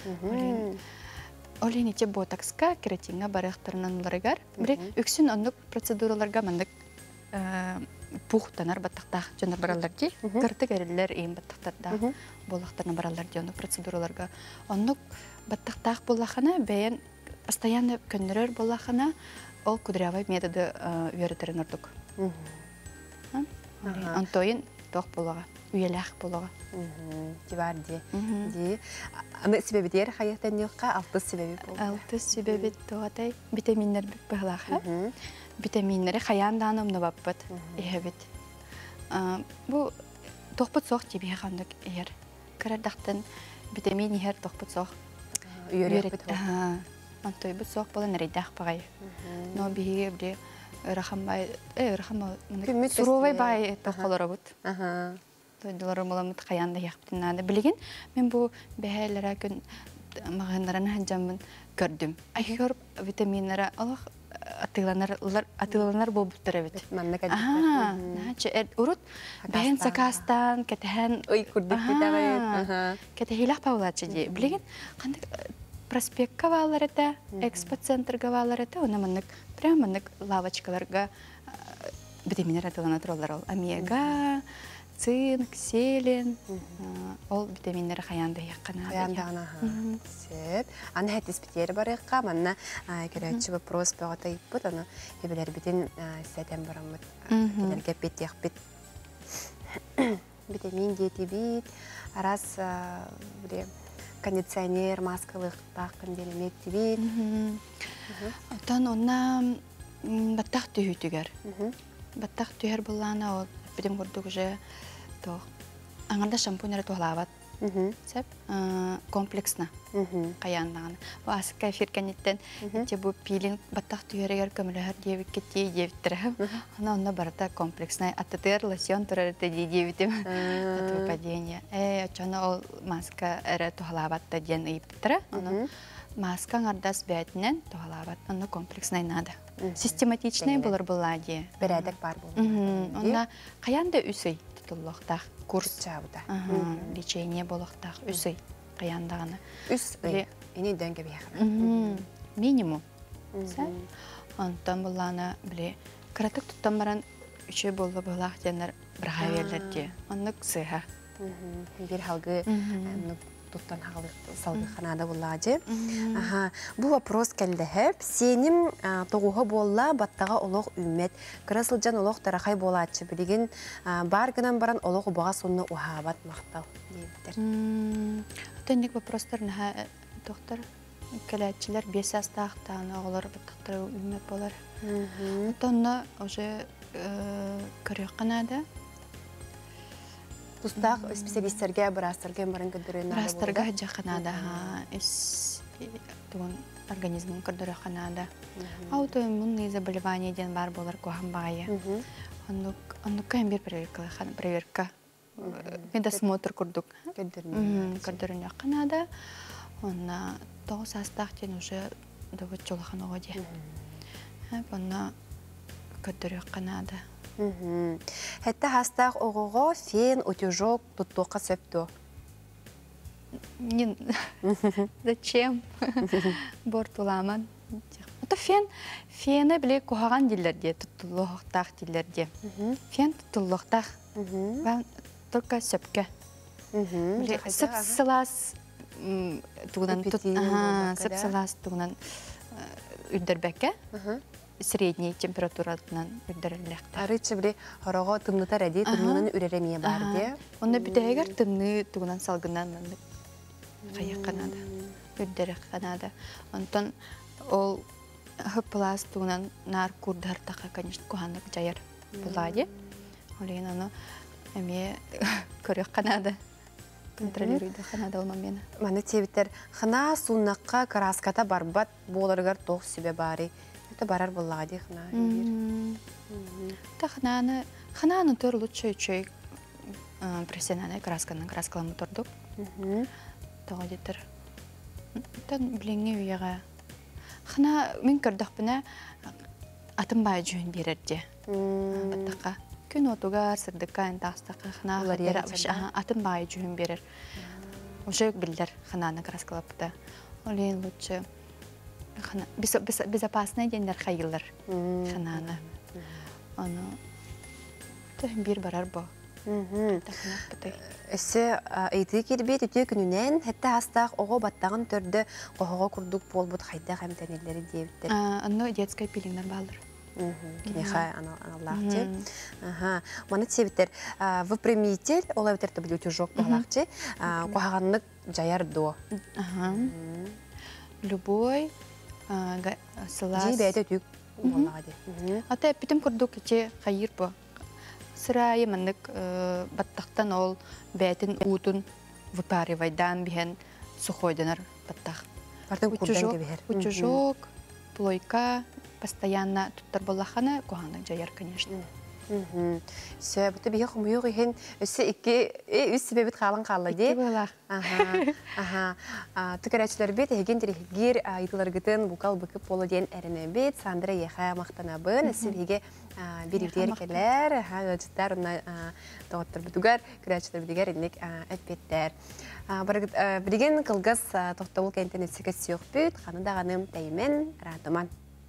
D: Олениче ботокска кератинга барыктарынан уларыгар. Бире үксүн ондук процедураларга мандык пухтанар баттактак жонор баралар ди. Кыртык эрилер эм баттактарда болактарына баралар ди ондук процедураларга. Ондук баттактак болахана бәян постоянно көндөрөр болахана ол кудрявый методы үйрөтерин ордук. Антойын тох болага, үйелах болага.
A: Тибар ди. Ди. Аны себеби дер хаяттан юкка алты себеби болду.
D: Алты себеби тогатай витаминнер бик баглаха. Витаминнери хаяндан омны баппат. Эхебит. Бу тохпут сох тиби хандык ер. Карадактан витамин ер тохпут сох. Үйрөтөт. Антой бу сох болан рейдах багай. Но биге бир рахамбай, рахама суровай бай тохолорабут. Тойдулар моламыт хаянда яктынады. Билген мен бу бәһәләре күн маганнарын хаҗамын көрдүм. Айгыр витаминнары Аллах атыланар булып бит. Наче урут бәһән сакастан кетәһән
A: ой курдык битагы.
D: Кетәһилах паулачы ди. Билген кандай проспектка валар это, экспо-центрга валар это, она маннык прямо маннык лавочкаларга витаминер атылана туралар ол. Омега, цинк, селен, ол витаминнер хаянда яққана.
A: Хаянда ана. Сеп. Аны хәтис битер барыққа, манна көрәтші вопрос бағата иппыт, аны ебелер бітін сәтен барамыд. Кенерге бет яқ бет. Витамин дети бит, арас кондиционер, маскалых тақын делемек бит.
D: Отан онна баттақ түйітігер. Баттақ түйер болана, ол бітім көрдік уже аңарда шампунері тоғлават. Сәп комплексно қаяндағаны. Асыққа эфир кәнеттен бұл пилинг баттақ түйерегер көмілігер девік кетей девіттірі. Онна барата комплексно. Аттытыр лосьон тұрар әті девітім. От выпадения. Очаны ол маска әрі тоғлаватта ден ұйыптыры. Маска аңардас бәтінен тоғлават. Онна комплексно надо. Систематичный болар болады.
A: Бірәдік бар болар.
D: Онна қаянда үсей тұтылықтақ.
A: Курс жабыда.
D: Лечение болықтақ үсей қаяндағаны.
A: Үс үй. Ені дөңге бейхар.
D: Минимум. Онтан боланы біле. Қыратық тұттан баран үші болы болақ денер бірға верлерде. Онық сыға.
A: Bir halgı tuttan salgı xanada bulladı. Bu вопрос geldi hep. Senim toğuğa bolla battağa oloq ümmet. Kırasılcan oloq taraqay bolatçı bilgin. Bargınan baran oloq ubağa sonuna uhabat maqtal deyiptir.
D: Ötenik вопростарына доктор келәтчілер 5 жастақтан оғылар баттақтары ümmet болар. Отонна уже көрек қанады.
A: Тустақ специалисттерге бірастырген барын көдірін ады болды?
D: Бірастырға жақынады. Организмін көрдірі қанады. Аутоиммунные заболевания ден бар болар көған бағайы. Онныққа әмбер проверка. Медосмотр көрдік. Көрдірін жақынады. Онна 9 жастақтен уже довод жолған оғыде. Онна көрдірі қанады.
A: Хәтті хастақ оғыға фен, утюжок, тұттуққа сөпті?
D: Зачем? Бор туламан. Фені біле көғаған дилерде, тұттылықтақ дилерде. Фен тұттылықтақ. Только сөпке. Сып-сылас туғынан үрдірбәкке. Средний температуратынан үрдіріліқті.
A: Арычы біле ғырығы тымнытар әдей, тымнының үреремее бар де?
D: Онда бітәйгер тымны туғынан салғынан қаяқ қанады, үрдірік қанады. Онтан ол ғыппылас туғынан нар күрдар тақа, конечно, көғанлық жайыр болады. Олейін оны әме көрек қанады. Контролируйды қанады ол мамені.
A: Маны тебіттер, қына суынаққа краската барбат боларығар тоқ себе бары. Это барар болады хна.
D: Та хнаны төр лучший профессиональный краскаламы тұрдық. Тоға детір. Тан біленге үйеға. Хна мен көрдіқ біна атынбай жүйін берерде. Баттаққа. Күн отуғар сырдыққа әнтақстаққа хна атынбай жүйін берер. Уже білдер хнаны краскалапыда. Олейін лучший. Безопасный деньдер хайылыр хананы. Оны бір барар бұл.
A: Өсі әйті кербет өте күнінен, әтті хастақ оғы баттағын түрді қоғыға күрдік бол бұд қайдақ әмтәнелері дейбіттер.
D: Оны детская пилингер балдыр.
A: Кенеха аналағчы. Маны тебіттер, выпрямитель, олай өтерді білі утюжок бағлақчы, қоғағанлық жаяр до.
D: Любой сылас...
A: Жей бәйті өтік олағады.
D: Ата әппетім күрдік ете қайыр бұ. Сырайы мәнік баттақтан ол бәйтін ұтын выпаривайдан біген сухойдынар баттақ.
A: Бартын күрден кебігер.
D: Утюжок, плойка, постоянно туттар болақаны қоғандың жайар, конечно.
A: Сө, бұты бейі құмыйық үйін өсі үс себебіт қалын қалды де. Түкәрәтшілер бет, еген дерегер айтылар гітін бұқал бұқып болу ден әріне бет, Сандра еға мақтанабын, өсі бейге берілдер келер, өтістер, ұнна тоғыттыр бұтығар, күрәтшілер бітігер енек әппеттер. Бірген қылғыз тоқтауыл кәнтен өтсігі сүйіқ бүт, қанындағаным тәймен ратыман.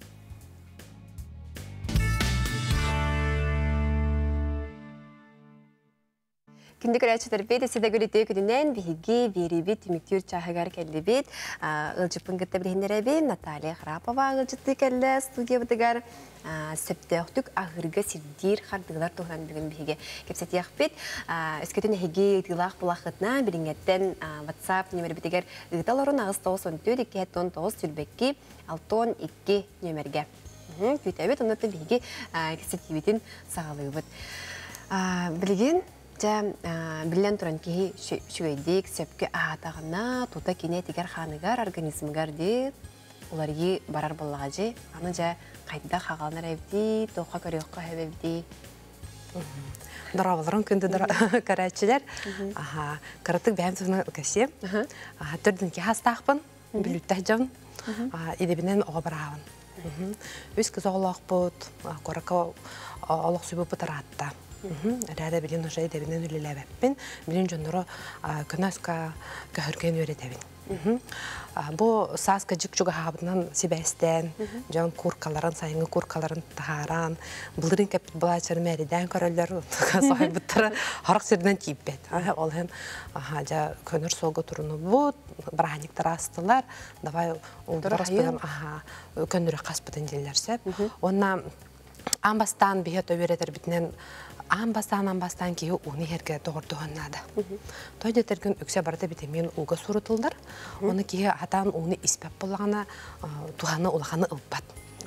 A: Күнді көрәтшілер бет, әседі көріті күнінен бейге беребет үміктер чағығар кәлі бет. Ұлжыпын күтті білгендері бет, Наталья Храпова ұлжытты кәлі студия бұтығар. Сөпті өқтік ағырғы сирдер қардығылар тұғыран бүгін бейге. Кепсәті яқ бет, өскетін әйге ұтылақ бұлақытна білінгеттен WhatsApp нөмірі бітігер ұйталарын ағыз 9-14-2-19 сүрбекке 6-12 нөмірге. Күйтәбет, онытты бейге кепсәті бетін сағалығы бұд. Білген Билен туран ки шүгейдик сөпкө аатагына тута кине тигер ханығар организмгар де уларги барар боллага же аны жа кайда хагалнар эбди тока көрөккө эбди.
E: Дарабаларын күнді карачылар. Каратык бәм суны көсе. Төрдүн ки хастақпын, билүттә жон. Идебинен ого барабын. Үз кыз оголок бут, корака олок сүбү бутаратта. Рәдә билен уже идебинен үлеләбәппен, билен жоннору көнәска көхөргән өйрәтәбин. Бу саска жик-жуга хабынан сибәстән, жан куркаларын, сайынгы куркаларын тахаран, булырын кәпит булачыр мәридән көрәләр, сахай буттары харак сердән типпет. Ол һәм көнөр солга туруну бу, браниктар астылар, давай улдырастыган көнөрө каспыдан диләрсәп. Онна амбастан бихет өйрәтер битнен Амбастан кейі уны herге doğurdu honnada. Toyda tergün ökse barda bitemen uga surutuldur. Onu кейі атан уны испеп болғана туғаны улағаны ылпат.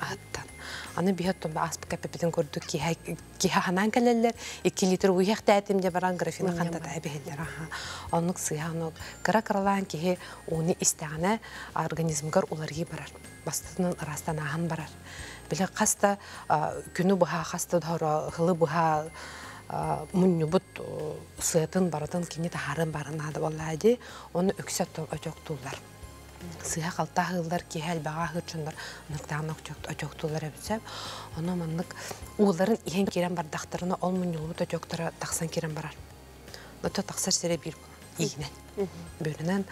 E: Аны бихеттон ба аспы кәпепетін көрдік кейі ханан кәлелер, 2 литр уяқ дәтімде баран графина қандада әбігелер. Онық сыяғаны қыра-қыралан кейі уны істәғаны организмгар уларги барар. Бастының ырастан ағын барар. Біле қаста күні бұға, қаста ғылы бұға мұнны бұд сыятын баратын кені тағарын барынады болайды, оны өксеттен өтөктулар. Сыя қалта ғылдар кейәл баға ғырчындар нықтағын өтөктулар әбітсәп, оны мұнық уыларын ең керен бардақтарына ол мұнны бұд өтөктары тақсан керен барар. Өті тақсар сере бір егінен. Бөлінен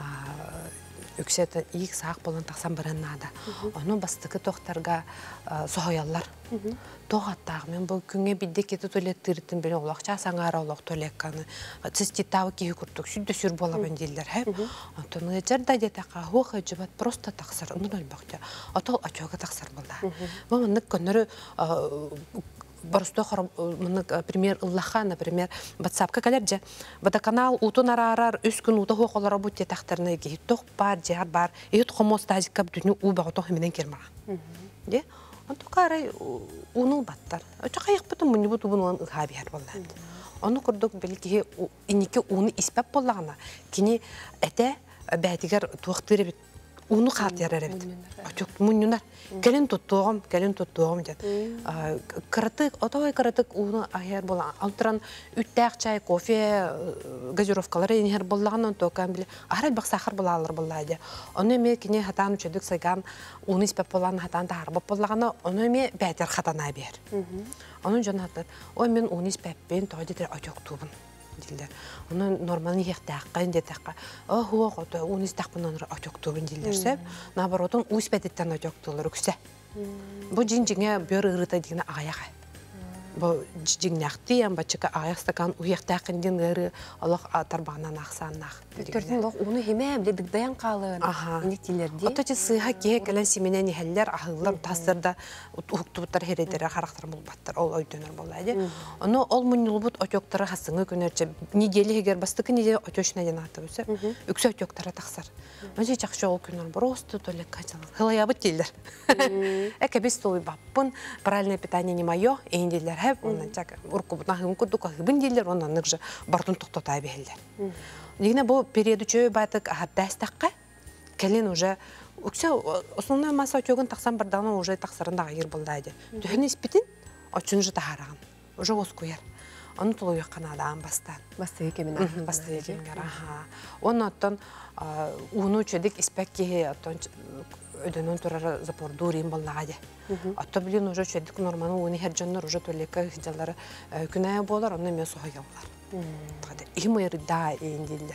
E: өксеттен иік сақ болын тақсан барынады. Оны бастықы тоқтарға соғаялар. Тоғаттағымен бұл күнге бидде кеті төлеттіріттін білі олақча саңара олақ төлекканы. Циститауы кейі күрттік, сүрді сүр боламын дейлер. Антоны жарда детақа хоғы жібат просто тақсар, ұнын өлбақты. Отол очоға тақсар болды. Бұл мұнық көнірі Барысто пример Аллаха, например, WhatsApp-ка калер же. Водоканал утун арарар, үс күн ута хоқолара бутте тахтарына ге. Тоқ бар, жар бар. Ет хомос тазикап дүнү убага тоқ хеменен кермара. Де? Анту карай унул баттар. Оча кайык бутун муни буту бунун хабияр болду. Оны курдук белки инеке уны испеп боллагана. Кини эте бәтигер туактыры бит. Уну қатыяр әрәбет. Очок мұннынар. Кәлін тұттуғым дед. Қыратық, отауай қыратық уны ағер бола. Алтыран үттәқ чай, кофе, газировкалары енер болағынан тоққан білі. Арал бақ сақыр бола алыр болайды. Оны ме кене хатан үчедік сайған уны іспеп болағын хатан тағыр боп болағына, оны ме бәтер хатана бер. Оның жон хаттар, ой мен уны іспеппен тоғдетер очок туғын. Оны нормалны ехтәққа, индетәққа. Хуа қоты, оны істәқпін оныр очоқтуғын дейлерсеп, наоборотын уйспәдеттен очоқтуылыр үксе. Бұл жин-жинге бөр ұрыта дегені ағаяға. Бұл жин-жиннәқті, бачыға ағаяқстаған уйектәқінден ғыры олық тарбағынан ақсаннақ.
A: Көрдің олық, оны хеме әмдедік даян қалығын, ендіктелерде.
E: Отачы сыйға кеге кәлін семенен ехелер, ағылар, тастырда ұқтыбыттар хередері қарақтар мұлбаттар, ол өйденер болады. Оны ол мұнылбыт өтөктары қасыңы көнерчі, неделі егер бастықы неделі өтөшіне ден аты өсі, үксі өтөктары тақсар. Өте жақшы ол көнер бұросты төлек қачалық, ғылаябыт дейлер. Әкәбес толы баппын, правильное питание не мое, ең дейлер әп, онан чак ұрқыбытна ғым күрдік ғыбын дейлер, онан нықжы бартын тұқтата әбейлер. Дегіне бұл периоды чөй байтық ағаттастаққа, кәлін уже Өксе, основной масса өтегін тақсан бардағына уже тақсарындағы ер болдайды. Түхін еспетін, өтшін жыта хараған. уже оскуяр. Оны тулуя канадан бастан.
A: Бастыгы кемин
E: Бастыгы кемгер, аха. Оны оттон уну чөдік испәкке оттон өдөнөн турары запордурин болнааде. Отто билин уже чөдік норманы уны херджаннар уже төлека хиджалары күнәе болар, оны мен соғайга болар. Тады имайры да эйіндейлер.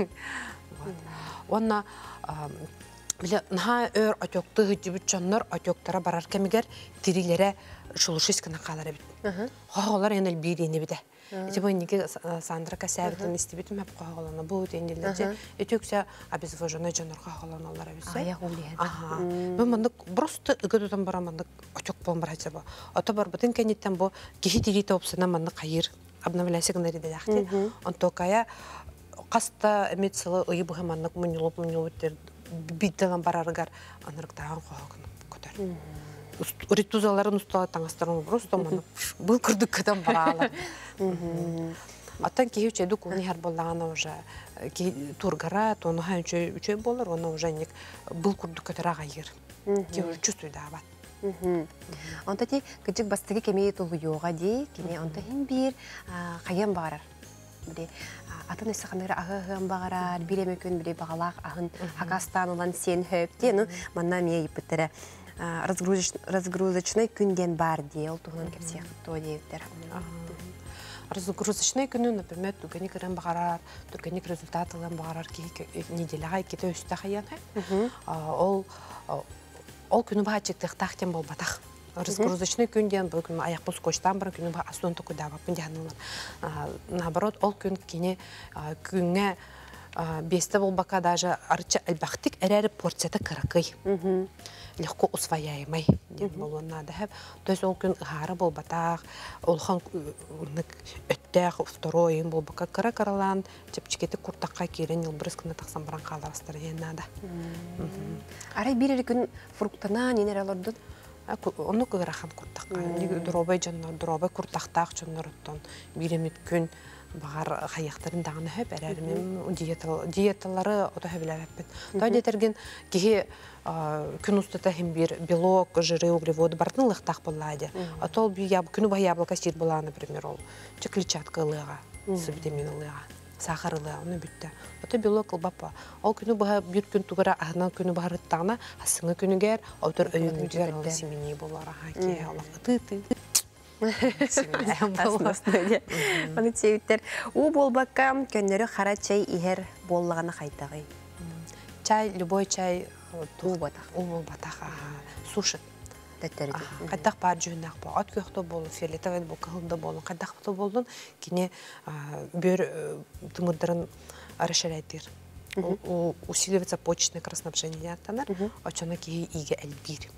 E: Онна биле наха өр отёкты хыджыбыт чоннор отёктара барар кемигер тирилере шулушис кына калар бит. Хоголар энел бирине биде. Эти бойники Сандра Касявитин истибитим хеп хоголана бу эйіндейлерже этөксө обезвоженный жонор хоголаналар биссе.
A: Аяк улиен.
E: Ага. Бу мандык просто ыгыдутан барамандык отёк болон барача бу. Ото бар бутын кенеттен бу кихи тирите опсына мандык кайыр обновляйся гнариде яхти. Он токая каста эмитсылы ыйы бухаманнык мунюлуп-мунюлуптер биттелан барарыгар анырыктаган коогун көтөр. Ритузаларын устала таңастырын просто маны был күрдүк кадан баралар. Аттан кийи үчөдүк уни хар боллагана уже тургара тону хан үчөй болор, оны уже ник был күрдүк көтөр агайыр. Ки уже чувствуйда абат.
A: Онта ти кыжык бастыгы кемей тулуюга ди, кеме онта хин бир кайын барар. Бире атын эсханыр агыгын багарар, биреме күн бире багалак агын Хакастанылан сен хөпте, ну манна мие иптере разгрузочный күнден бар ди, ол туган кепсек то диптер.
E: Разгрузочный күнү, например, турганик рен багарар, турганик результатылан багарар ки неделяга кете өстө хаян. Ол күнү бачыктык тахтен болбатак. Разгрузочный күнден бұл күн аяқ бұл скотчтан бір күні астон току давап пендянылар. Наоборот, ол күн кене күнге бесте болбака даже арча әлбақтик әрәрі порцията кыракый. Легко усвояемый ден болуын надо. То есть ол күн ғары болбатақ, олхан өттәқ, второйын болбака кыра-кыралан, чепчикеті құртаққа керен ел біріз күні тақсан баран қаларыстыр ден надо.
A: Арай бір күн фруктана ненер алырдың?
E: Onu kırahan kurtaqqa. Durobay jannar, durobay kurtaqtaq jannar ottun. Biремит күн бағар қаяқтарын дағаны хөп әрәрімем диеталары ота хөбіләбәппін. Той детерген кеге күн ұстата хем бір белок, жиры, углеводы бартын лықтақ болады. Атол күні бай яблока сир была, например, ол. Чы клетчатка лыға, витамин лыға. Сахарылы, оны бүтті. Ота белок ылбапа. Ол күні бұға бір күн туғыра ағынан күні бағырыттағына, асыңы күнігер, отыр өйінгер ол семені болар. Ке, Аллах, ты.
A: Оны тейіттер. У болбаққа көннері қара чай ихер боллағаны қайтағы?
E: Чай, любой чай
A: у
E: болбатақ. Сушит.
A: Тәттәрді.
E: Қайдақ бар жүйінақ бұл. Ат көйіқті болын, фиолетовый бұл, қығылды болын. Қайдақ бұл болын, кене бөр тымырдырын арашарайтыр. Усиливается почечное кровоснабжение аттанар, очона кеге иге әлбір.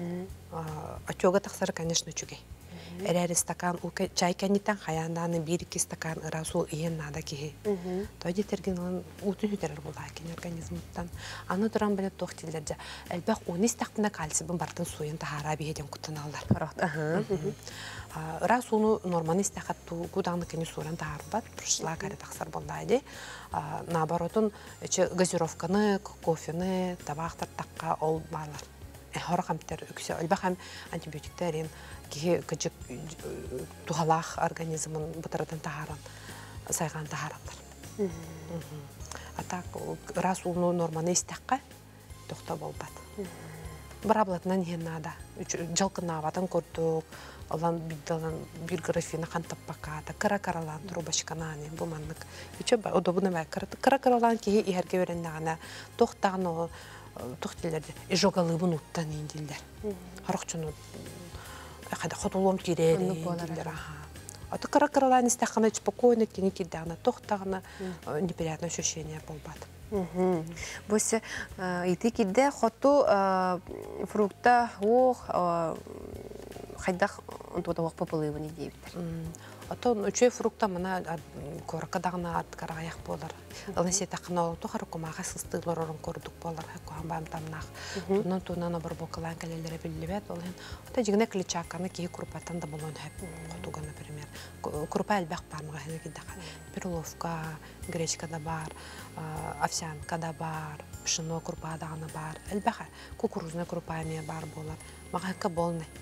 E: Атёга тақсары, конечно, чүгей. Әрәрі стакан, чай кәнеттен қаянданы бір-екі стакан ырасу иен нада кеге. Той детерген олын ұтын үтерер болды әкен организмыттан. Аны тұран білет тоқтелерде. Әлбәқ 10 стақтына кальцибін бартын суын тахара бейден күттін алдар. Ырасуны норманы стақатту күдағны кәне суыран тахарбат, пұршыла кәрі тақсар болды. Наоборотын газировканы, кофені, табақтар таққа ол барлар. Хорақамтер үксе, әлбәқ антибиотиктерін кеге күчік туғалақ организмын бұтырадан тахаран, сайған тахараттар. Атақ, рас ұлыны норманы істаққа тоқта болбад. Бір аблатынан ең нада. Жалқын аватын көрдік, олан бір графина қантап бақады, кыра-каралан трубашкананы, бұл маңнық. Одобыны бәй, кыра-каралан кеге иерге өрендіғана тоқтағын ол тоқтелерді. Жоғалыбын ұттан енділдер. Харықчыны қайда құтылуым керер енділдер. Аты кыра-каралан істақына спокойно кені кедағына тоқтағына неприятное ощущение болбады.
A: Бұсы еті кедді құту фрукта оқ қайдақ ұнтуғда оқ попылығын едейбітір.
E: Атын үчөй фрукта мына коракадағына арткара аяқ болар. Алынсе тақына олы тұқары құмаға сыстығылар орын көрдік болар. Көған бам тамнақ. Тұнан бір бокалан кәлелері білі бәд. Ота жігіне клетчаканы кейі күрпаттан да болуын әп. Құтуға, например. Күрпа әлбәқ бармыға әне кедіға. Перловка, гречка да бар, овсянка да бар, пшено күрпа дағына бар. Әлбәға кукурузны күрпа әме бар болар. Мағайқа болны.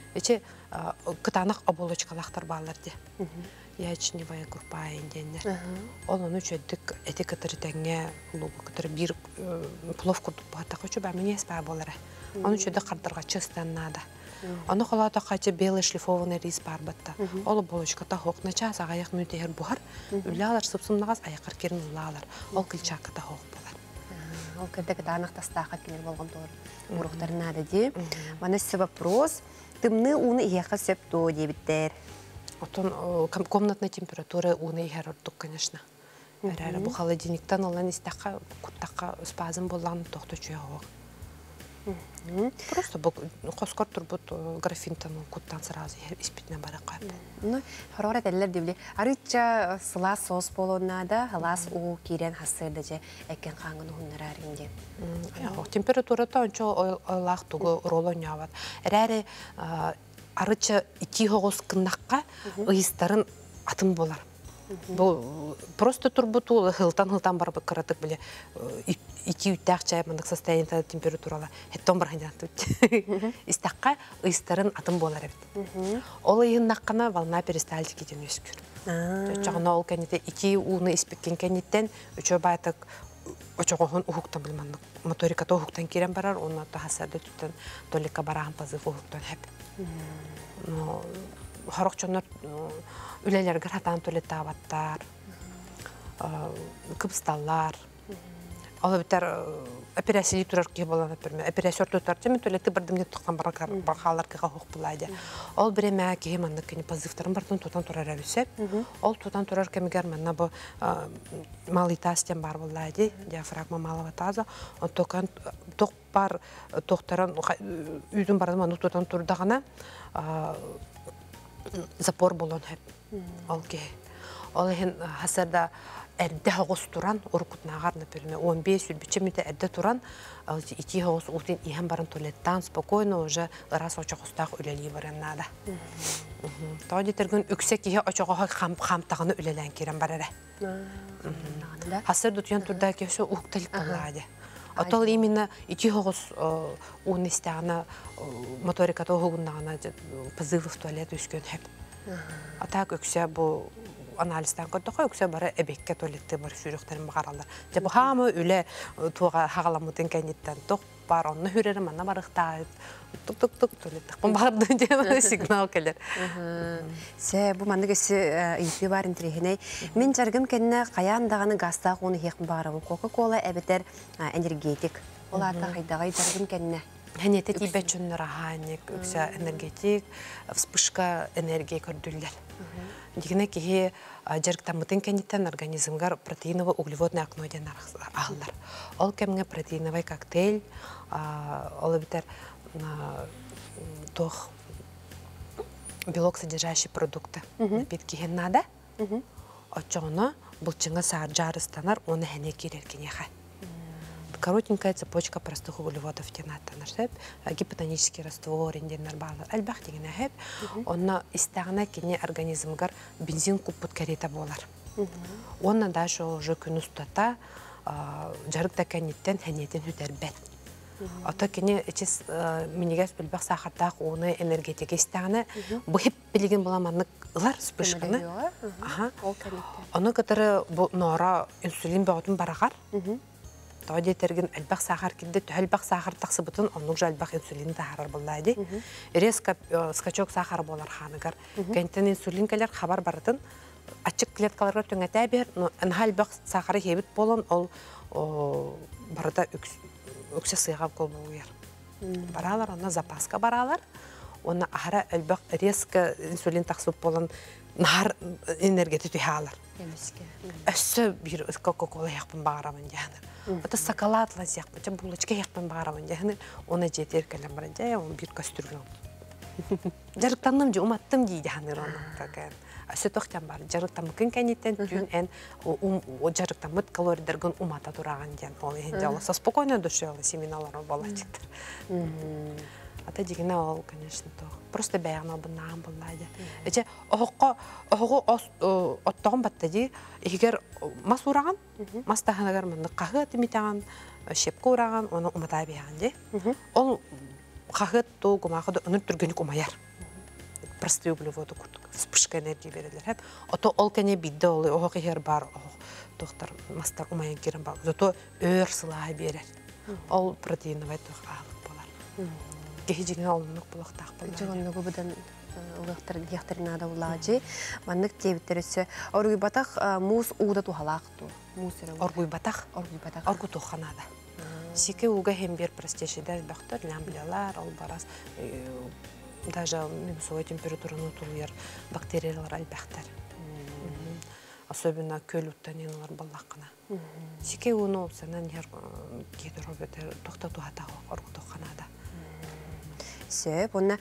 E: Эче кытанак оболочкалахтар балар де. Ячневая группа инденер. Ол оны чөддік эти кытыры тәңе, лугу кытыры бир плов курдук бата хочу ба мне спа болара. Оны чөддік кардырга чыстаннада. Оны холата качы белый шлифованный рис бар батта. Ол оболочката хок нача сагаяк мүтер бухар. Үлалар сыпсымнагас аяқар керин улалар. Ол кылчакта хок болар.
A: Ол кырдык данак тастака кинер болгон тор. Уруктарына да ди. Мана сиз вопрос. Тымны уны яка септо дебиттер.
E: Отон комнатная температура уны ярдык, конечно. Бәрәре бу холодильниктан алган истакка куттакка спазм болган токточу ягы. Просто бу коскор турбут графинтан куттан сразу испитне баракка.
A: Ну, харарат эллер дибли. Арыча сыла сос болонада, халас у кирен хасырда же экен каңын хуннар аринде.
E: Температура тончо лахтуго ролоняват. Эрәре арыча 2 хогос кыннакка ыйыстарын атын болар. Бу просто турбуту хылтан бар кыратык биле 2-3 чаймындык состояниеда температурала хеттон бар хандан тут. Истакка ыйыстарын атын болар бит. Ол ыйыннаккана волна перистальтик кетен өскүр. Жагына ол кенете 2 уны испеккен кенеттен үчө байтык очогон ухуктан билмандык. Моториката ухуктан кирен барар, онна та хасарды туттан толика бараган пазык ухуктан хеп. Но хорокчонор үлелерге хатан төлет табаттар, кыбсталлар. Ол битер операция турар ки болан например, операция турар теме төлети бирдемне туккан баргаларга хок булайды. Ол биреме ки мандык кини позывтарын бартын тутан турар абисеп. Ол тутан турар кемигер манна бу малитастен бар булайды, диафрагма малава таза. Он токан ток бар токтаран үйдүн бардым тутан турдагана запор болон хеп. Олге. Ол хен хасарда эрде хогос туран оркутнагар например 15 үлбичемите эрде туран 2 хогос утин иһен барын туалеттан спокойно уже раз очогостак үлели бараннада. Тоди тергөн үксек ие очогога хамтаганы үлелен кирен барара. Хасар дутян турда кеше укталып балады. Атол именно 2 хогос унистана моториката хогуннагана позывы в туалет үскөн хеп. Атак өксө бу анализдан көрдөгө өксө бара эбекке туалетте бар сүрөктөрүн багаралар. Жа бу хамы үле туга хагаламытын кенеттен ток бар, онны хүрерим ана барыкта тук туалетте. Бу барды деген сигнал келер.
A: Се бу мандыгысы ийти бар интерехне. Мен жаргым кенне каяндаганы газта куну хекм бары бу Coca-Cola эбетер энергетик. Оларда кайдагай жаргым кенне.
E: Ханете тибе чөннөр аханик, өксө энергетик, вспышка энергии көрдүллер. Дигене ки жарыктамытын кенеттен организмгар протеиновый углеводный окно ден алдар. Ол кемге протеиновый коктейль, ол битер тох белок содержащий продукты. Напитки хеннада. Очоно булчыңга жарыстанар, оны хене киреркенеха. Коротенькая цепочка простых углеводов тенаттанар. Гипотонический раствор, инденнер баалар. Албах деген хеп. Онна истагына кене организмгар бензин куппут керете болар. Онна даже уже күн устата жарыкта кенеттен хенетен хүтербет. Ата кене эчес минигас билбак сахардак оны энергетик истагына бу хеп билген буламаннык ылар спышканы. Аны катары бу нора инсулин багытын барагар. Тоди терген албак сахар килде албак сахар таксы бутун онук жалбак инсулин тахарар булдайды. Резко скачок сахар болар ханыгар. Кентен инсулин келер хабар баратын ачык клеткаларга төңөтө бер, но албак сахары хебит болон ол барда өксө сыйгап кол болуяр. Баралар аны запаска баралар. Оны ахара албак резко инсулин таксы болон нар энергетик халар. Өссө бир Coca-Cola яқпын бағарамын жағыныр. Ота соколадла яқпын, булочка яқпын бағарамын жағыныр. Оны жетер кәлем баран жай, оны бир кастрюлем. Жарықтанным же, уматтым дейді жағыныр оны. Өссө тоқтан бар. Жарықтамы күн кәнеттен түн ән жарықтамыт калоридерген умата тұраған жән. Ол ехенде оласа спокойно душе олы семиналары бола жіктір. Ата дегене ол, конечно, то. Просто бәяғына бұннаған бұллайды. Эче, оғығы оттағын баттады, егер мас ұраған, мас тағынағар мұнды қағы әтіметаған, шепкі ұраған, оны ұматай бәяған де. Ол қағы әтті ғымақыды үнір түргенік ұмайар. простые углеводы курдук. Вспышка энергии берелер хеп. Ото ол кене бидде ол ох хер бар доктор мастар умайын керен бар. Зато өр сылай берер. Ол протеиновый тох алып болар. Кехижиген олнук булактак болар.
A: Жогоннугу будан улыктар яктарына да улажы. Маннык тебиттерсе оргуй батак мус уда тухалакту. Мусер
E: Оргуй батак. Оргу туханада. Сике уга хембер простейший бактар лямблялар, ол барас даже минусовой температураны турuyar бактериялар албактар. Особенно көлүттанелар баллакына. Сике уну санан яр кетеробетер токтоту хата оргу туханада.
A: Сөп, онна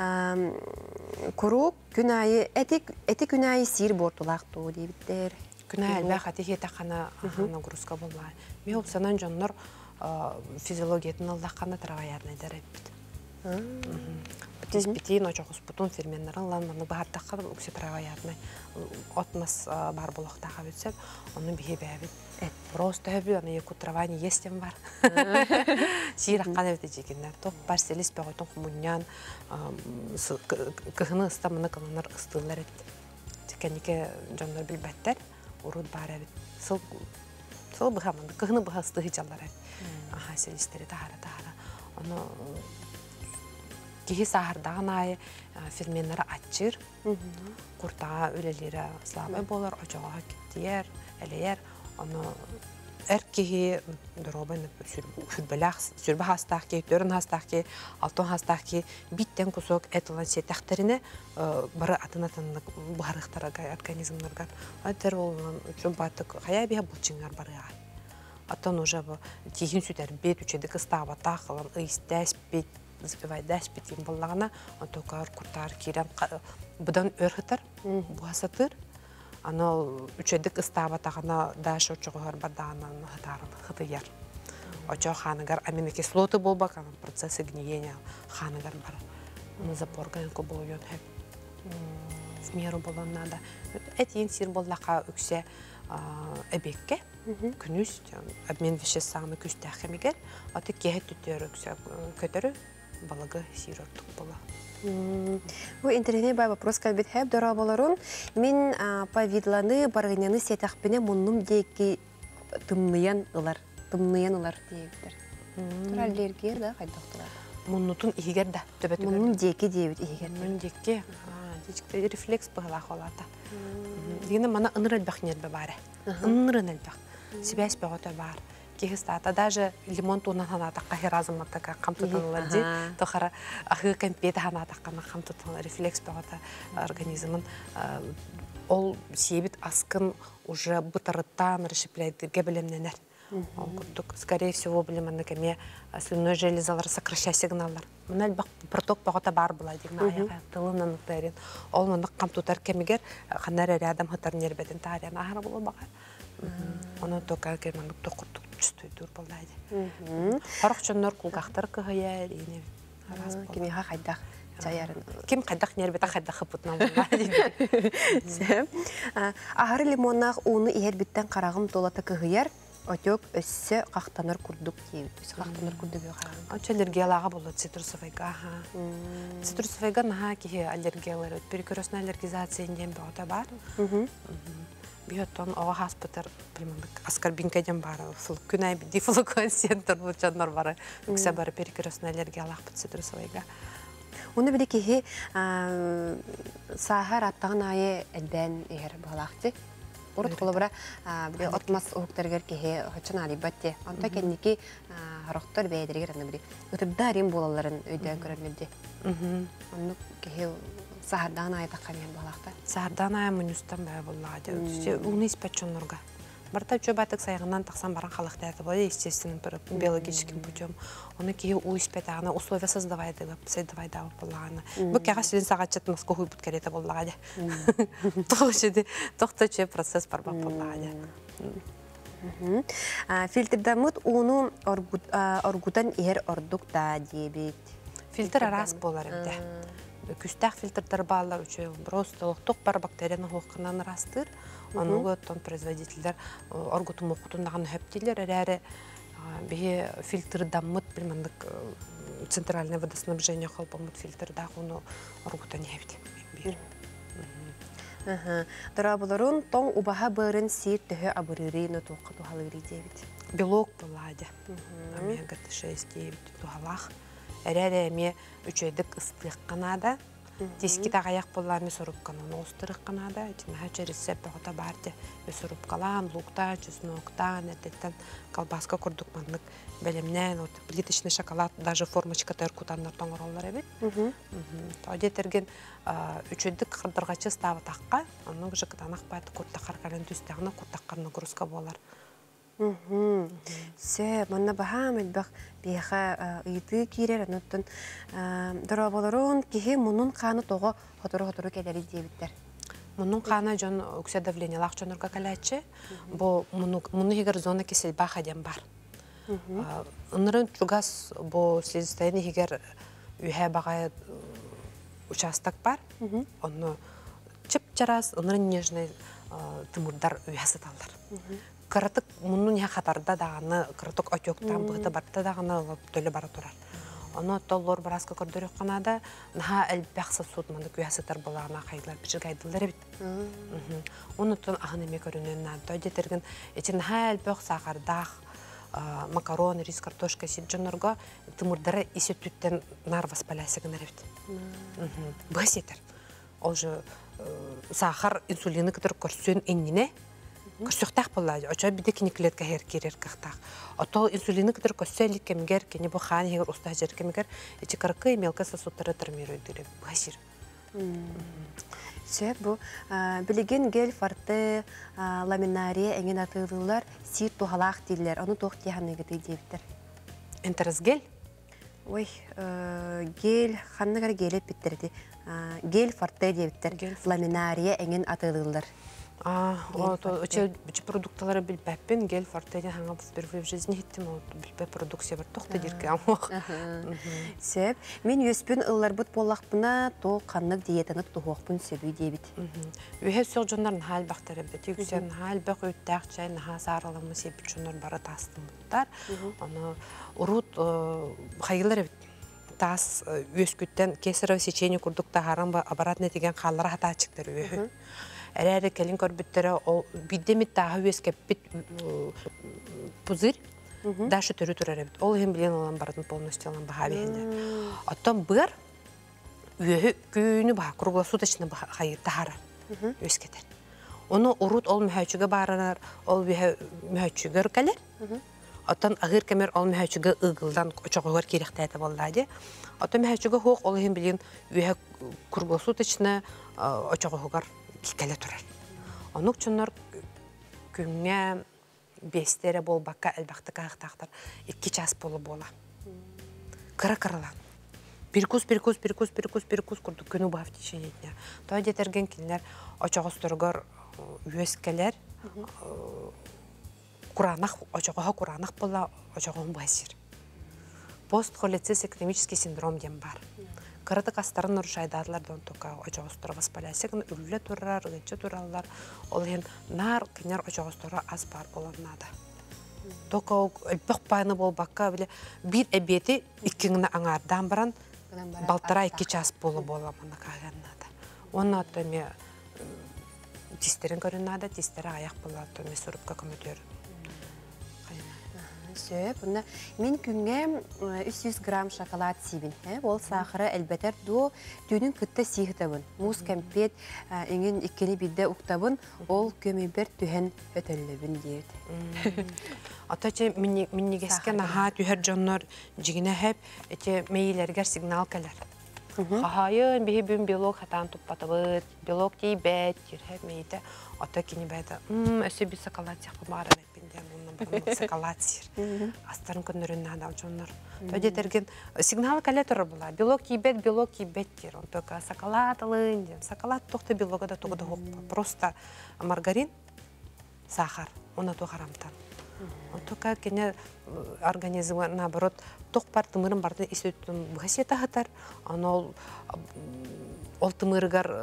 A: курук күнайы, эти күнайы сир бортулақту дейбіттер.
E: Күнайы әлбәқ әті хетақана нагрузка болмай. Мен опсанан жоннор физиологиятын алдаққаны траваярны дәрәппіт. Бітес-бітейін очоғыз бұтын ферменларын ламаны бағардаққаны өксе траваярны отмас бар болуқтаға бітсеп, оны бейе бәбіт. Просто өбі, оны еку траваны естен бар. Сираққан өте жекендер. Тоқ бар селес бәғытын құмыннян кығыны ұстамыны қылыныр ұстылар әді. Текенеке жонлар білбәттер, ұрud бар әбіт. Сыл бұғамынды, кығыны бұға ұстығы жалар әді. Аха, селестері тағара. Оны кеге сағырдағын айы ферменлері атчыр, құртаға өлелері слабай болар, очоға кеттер, әлейер. Оны әр кеге дұробын сүрбі хастақ ке, төрін хастақ ке, алтын хастақ ке, биттен күсок әтілан сетәқтеріне бары атын-атынлық бұғарықтарға, организмларға. Әдір олынан үшін батық қая бейі бұлчыңар барыға. Атын уже тегін сүтер бет үчеді қыстаға тақылан, ұйыс дәспет, запивай дәспет ем болағына, ontokar kurtar kirem budan örhütür, buhasatır. Anol üçedik ıstabatağına daş oçoğur bardağından hıtarın hıtıyar. Oçoğ xanıgar aminokислоты болбак, анын процессы гниения xanıgar бар. Оны запорган коболуен hep. В меру болон надо. Этин сир боллаqa үксе эбекке, күнүс, обмен веществами күстәх хемигер, аты кехет түтер үксе көтөрү балага сир ортук бола.
A: Bu интернет бай вопрос калбит хеп дорабаларын мен повидланы баргыняны сетахпене муннум дейки тымныян ылар дейдер. Тураллергер да кайдактылар.
E: Муннутун игер да төбөтүгөр.
A: Муннум дейки дейбит игер.
E: Муннум дейки, дичикте рефлекс быгыла холата. Дигене мана ыныр элбак нербе бары. Ынырын элбак. Себяс бөгөтө бар. Кехистата даже лимон туна ханата кахиразым атака камтутанылар ди. Тохара ахы компет ханата кана камтутанылар рефлекс бөгөтө организмын ол себит аскын уже бытырыттан расщепляйдырге билемненер. Скорее всего, билеманны кеме слюнной железалар сокращай сигналлар. Мына элбак проток бөгөтө бар була дигна аяга тылынан тәрен. Ол мына камтутар кемигер ханар рядом хатар нербетен тарян ахара боло бага. Оны тока кеманып токуртук чүстүйдүр болдайды. Харакчоннор кулгактар кыгыя эне.
A: Кеме ха кайдак жаярын.
E: Ким кайдак нербете кайдак хыпытна болдайды.
A: Ахары лимоннах уну иһер биттен карагым толата кыгыяр, отёк өссө кактаныр курдук дейбит. Кактаныр курдугу карагым.
E: Аллергиялага болот цитрусовыйга. Цитрусовыйга наха ки аллергиялар, перекрестная аллергизация ден бата бар. Биотон ова хаспитар билмек аскарбинкаден бар. Күнай дифлокон центр булчаннар бар. Үксә бар перекрестная аллергиялак цитрусовыйга.
A: Уны биле ки сахар аттаган айы элден эгер балакты. Урут колобра бир отмас октергер ки хачан али батте. Анта кенники характер бейдергер аны бир. Өтөбдарим болаларын өйдөн көрөлмөдү. Аны ки сахардан айта камен балакта.
E: Сахардан ай мунустан бай боллады. Уны испечённорга. Барта чөбатык сайгынан таксан баран халыктарды болду, естественным биологическим путем. Оны ки у испетагына условия создавайды, создавайды боллаганы. Бу кага силин сагатчат Москва бут керете боллагады. Тошеди, токточу процесс бар боллагады.
A: Фильтрдамыт уну оргутан эр ордук да дебит.
E: Фильтр арас болар эмде. Күстәк фильтрдар баллар үчүн просто тоқ бар бактерияны хоккынан растыр. Ануга тон производительдер оргутум окутундаган хөптилер әрі бе фильтрдамыт билмендик центральное водоснабжение холпомыт фильтрда уну оргутан ебит. бир.
A: Дорабыларын тоң убаха барын сир төһө абырыры нотуққа тухалыры дебит.
E: Белок болады. Омега 6 deyip тухалах. Әрәре әме үчөйдік ыстық қанада. Тески тағаяқ болар ме соруп қананы остырық қанада. Әчі рецепт оғыта барды. Соруп қалан, луктан, чесноктан, әттеттен колбаска күрдік маңдық бәлемнен. Плиточный шоколад, даже формочка тәр кутандар тоңыр олар әбет. Тоде терген үчөйдік қырдырғачы ставы таққа. Оның жықытанақ байды күрттақар кәлін түстіғына күрттаққарына күрісқа болар.
A: Сө, манна бахам элбах беха ыйты кирер ануттан дорабаларын кихи мунун қаны тоғы хотору келери дебиттер.
E: Мунун қаны жон үксе давление лақ жонырға кәләтші. Бұл муну хигер зона кесел баха дем бар. Үнірін чугас бұл следстояны хигер үйе бағай участок бар. Оны чып жарас, үнірін нежный тымырдар үйе сыталар. Кыратык мунун я хатарда даганы кыратык отёктан быты барта даганы төлө бара турар. Оны толлор бараска көрдөрөк канада наха элбякса сутманды күясытар булана кайдылар бижгайдылар бит. Оны тон агын эме көрүнөн нада жетерген эчин наха элбек сахардах макарон, рис, картошка сиджонорго тымырдары исөттүттен нар воспалясыгын бит. Басетер. Ол же сахар инсулины кытыр көрсөн эннине Көсөктәк буллар, оча биде кинеклетка хер кирер кахтак. Ото инсулины китер көсөлик кемгер, кене бу хан хер уста жер кемгер, эти каркы мелко сосуттары тормирует дире. Басир.
A: Сөп бу билеген гел фарты ламинария эңен атылылар сир тухалак дилер. Аны тох тиһанныгы дибиттер.
E: Интерес гел?
A: Ой, гел ханныгар гелеп биттерди. Гел фарты дибиттер. Ламинария эңен атылылар.
E: Оче продуктлары билбеппин, гел фортеден хаңа впервые в жизни хиттим, билбе продукция бар тоқты дирке амуқ.
A: Сөп, мен өспін ыллар бұт болақпына то қаннық диетаны тұхуақпын сөбүй дебіт.
E: Үйе сөк жонларын хал бақтары бет, үксен хал бақ өттәқ чай, наға сарылымы сепіт жонлар бары тастым бұттар. Оны ұрут қайылар бет. Тас өскүттен кесарово сечение күрдікті харам аппаратны деген қаллары хата чықтыр үйе. Әрәрі кәлін көрбіттері биддемет тағы өскәппет пузырь, дашы түрі тұрар әбіт. Ол ең білен олан бардың полностью олан баға бейінді. Оттан бір үйі күйіні баға, круглосуточны қайырды хара өскетер. Оны ұрут ол мүхәчігі барынар, ол мүхәчігер кәлер. Оттан ағыр кәмер ол мүхәчігі ұғылдан очоғығыр керекті әті болады. Оттан мүхәчігі хоқ ол ең білен үйі круглосуточны очоғығыр кикеле турар. Онук чоннор күнгө бестере болбакка элбакты кахтактар 2 час болу бола. Кыра-кыралан. Перекус курдук күнү баа в течение дня. Той жетерген кинлер очогосторгор үескелер куранах очогого куранах бола очогон басир. Постхолицистический экономический синдром дем бар. Кырытык астарын уршайдарлардан тока очогостора воспалясыгын үлле турар, гынчы тураллар. Ол ен нар кинер очогостора аз бар боланада. Тока элбек пайны болбакка биле бир эбети иккиңне аңардан баран балтара 2 час болу боламаны каганнада. Онна томе тистерин көрүнада, тистери аяк болат томе сурупка көмөтөр.
A: Сөп, мен күнге 300 грамм шоколад сибин. Ол сахары әлбәтер ду түйінің күтті сихтабын. Мус кәмпет еңін иккені бидді ұқтабын, ол көмебер түйін өтілібін дейді.
E: Атачы миннигескен аға түйер жонлар жігіне әп, әте мейлергер сигнал кәлер. Қағайын бейі бүн белок хатан тұппатыбыд, белок дей бәт, ерхәп мейді. Ата кені бәді, өсі бір шоколад сақы барын әппенден, оның бағын шоколад сир. Астарын көндірін надал жонлар. Төдетерген сигнал кәлі тұры бұла. Белок дей бәт дер. Он только шоколад алын ден. Шоколад тоқты белога да тоғыда хоқпа. Просто маргарин, сахар, оны тоғарамтан. Он только кені организмға, наоборот, тоқ бар тымырын барды есөттім бұғасета ғатар. Ол тымырығар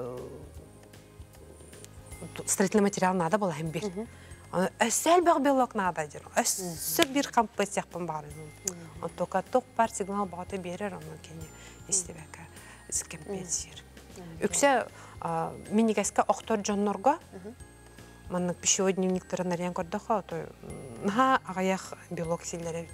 E: строительный материал надо было hem bir. Össel bir belok надо дер. Össel bir композит yapın bari. On toka tok par signal batı berer ama kendi istebeka skempensir. Ökse минигеска охтор жоннорго маннык пищевой дневниктарын нариян көрдөхө наха агаях белок силдеребит.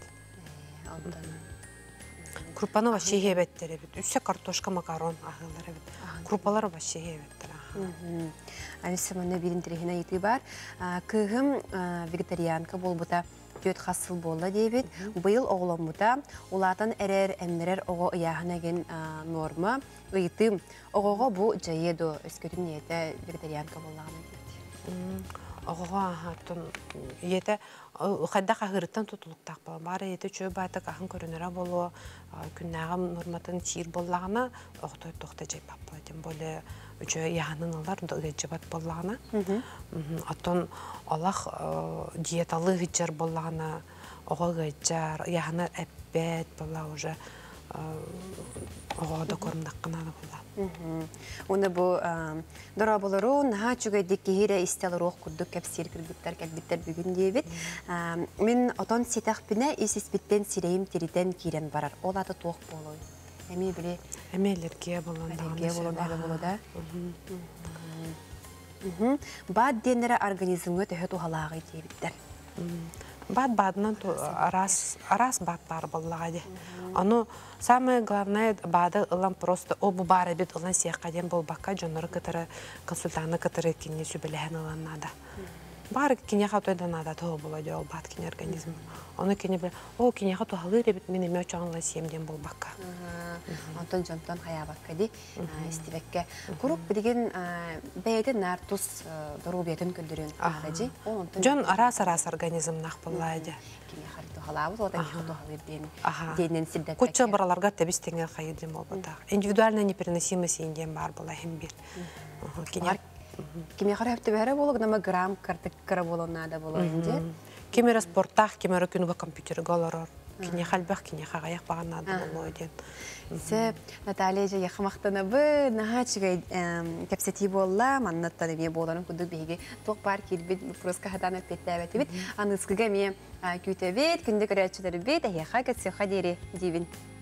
E: Крупаны вообще хебеттеребит. Үссе картошка, макарон агылдыребит. Крупалар вообще хебеттер.
A: Алиса мана билин терехина ети бар. Кыгым вегетарианка болбута төт хасыл болла дебит. Быйыл оғломбута улатан эрер эмнерер оғы ыяхынаген норма. Ыйтым оғыға бу жайеду өскөтін ниеті вегетарианка боллағына дебит.
E: Оғыға ағаттын ете қайда қағырыттан тұтылықтақ бол. Бары ете чөй баты қағын көрінері болу, күннағым норматын тиір боллағына оғытой тоқта жайпақ болатын. Болы үчі яғының алар ұйджабат боллағына. Аттон олақ диеталы ғыджар боллағына оғы ғыджар, яғына әппет болла уже оғыда көрімдаққына да болла.
A: Оны бұл дұра болыру, наға чүгейді кейірі істеліруқ күрдік кәпсер кіргіттер кәлбіттер бүгін дейбіт. Мен отон сетақ біні ес-еспеттен сирейім териден кейрен барар. Ол аты тоқ болуы. Әме біле?
E: Әме аллергия болуында.
A: Аллергия болуында болуда. Бад денері организмға төхі туғалағы дейбіттер.
E: Бад-бадынан арас бад бар боллағады. Оно самое главное, бады ылан просто обу бары бит ылан сияққа ден бол баққа жонары кітірі, консультаны кітірі кенне сөбіліген ылан нада. Бары кенеға тойда нада тұғы болады ол бад кене организм. Оны кене біле, о кенеға тұғалы ребет мен еме өчоғынла сиемден бол баққа.
A: Антон жонтон хая баққа ди, істебекке. Күріп білген бәйді нар тұс дұру бетін күлдірін.
E: Жон арас организм нақ боллайды. Көтчі бараларға тәбістеңер қайырден бол бата. Индивидуально непереносимость енден бар бола хем бет.
A: Кеме қарапты бәрі болу, гнама грамм картыққара болу нада болу енді?
E: Кемері спорттақ, кемері күнігі компьютері ғаларар. Кене қалбақ, кене қағаяқ баған нада болу еден.
A: Сәп, Наталья же яқымақтаны бұ, наға чүгай кәпсеті болла, маннаттаны ме болуының күндік бейге тоқ бар келбет, фроска хатаны өтпетті әбәті бет. Анысқыға ме күйті бет, күндік өрәтшілері бет, әйеқа кәтсеқа дере дейбін.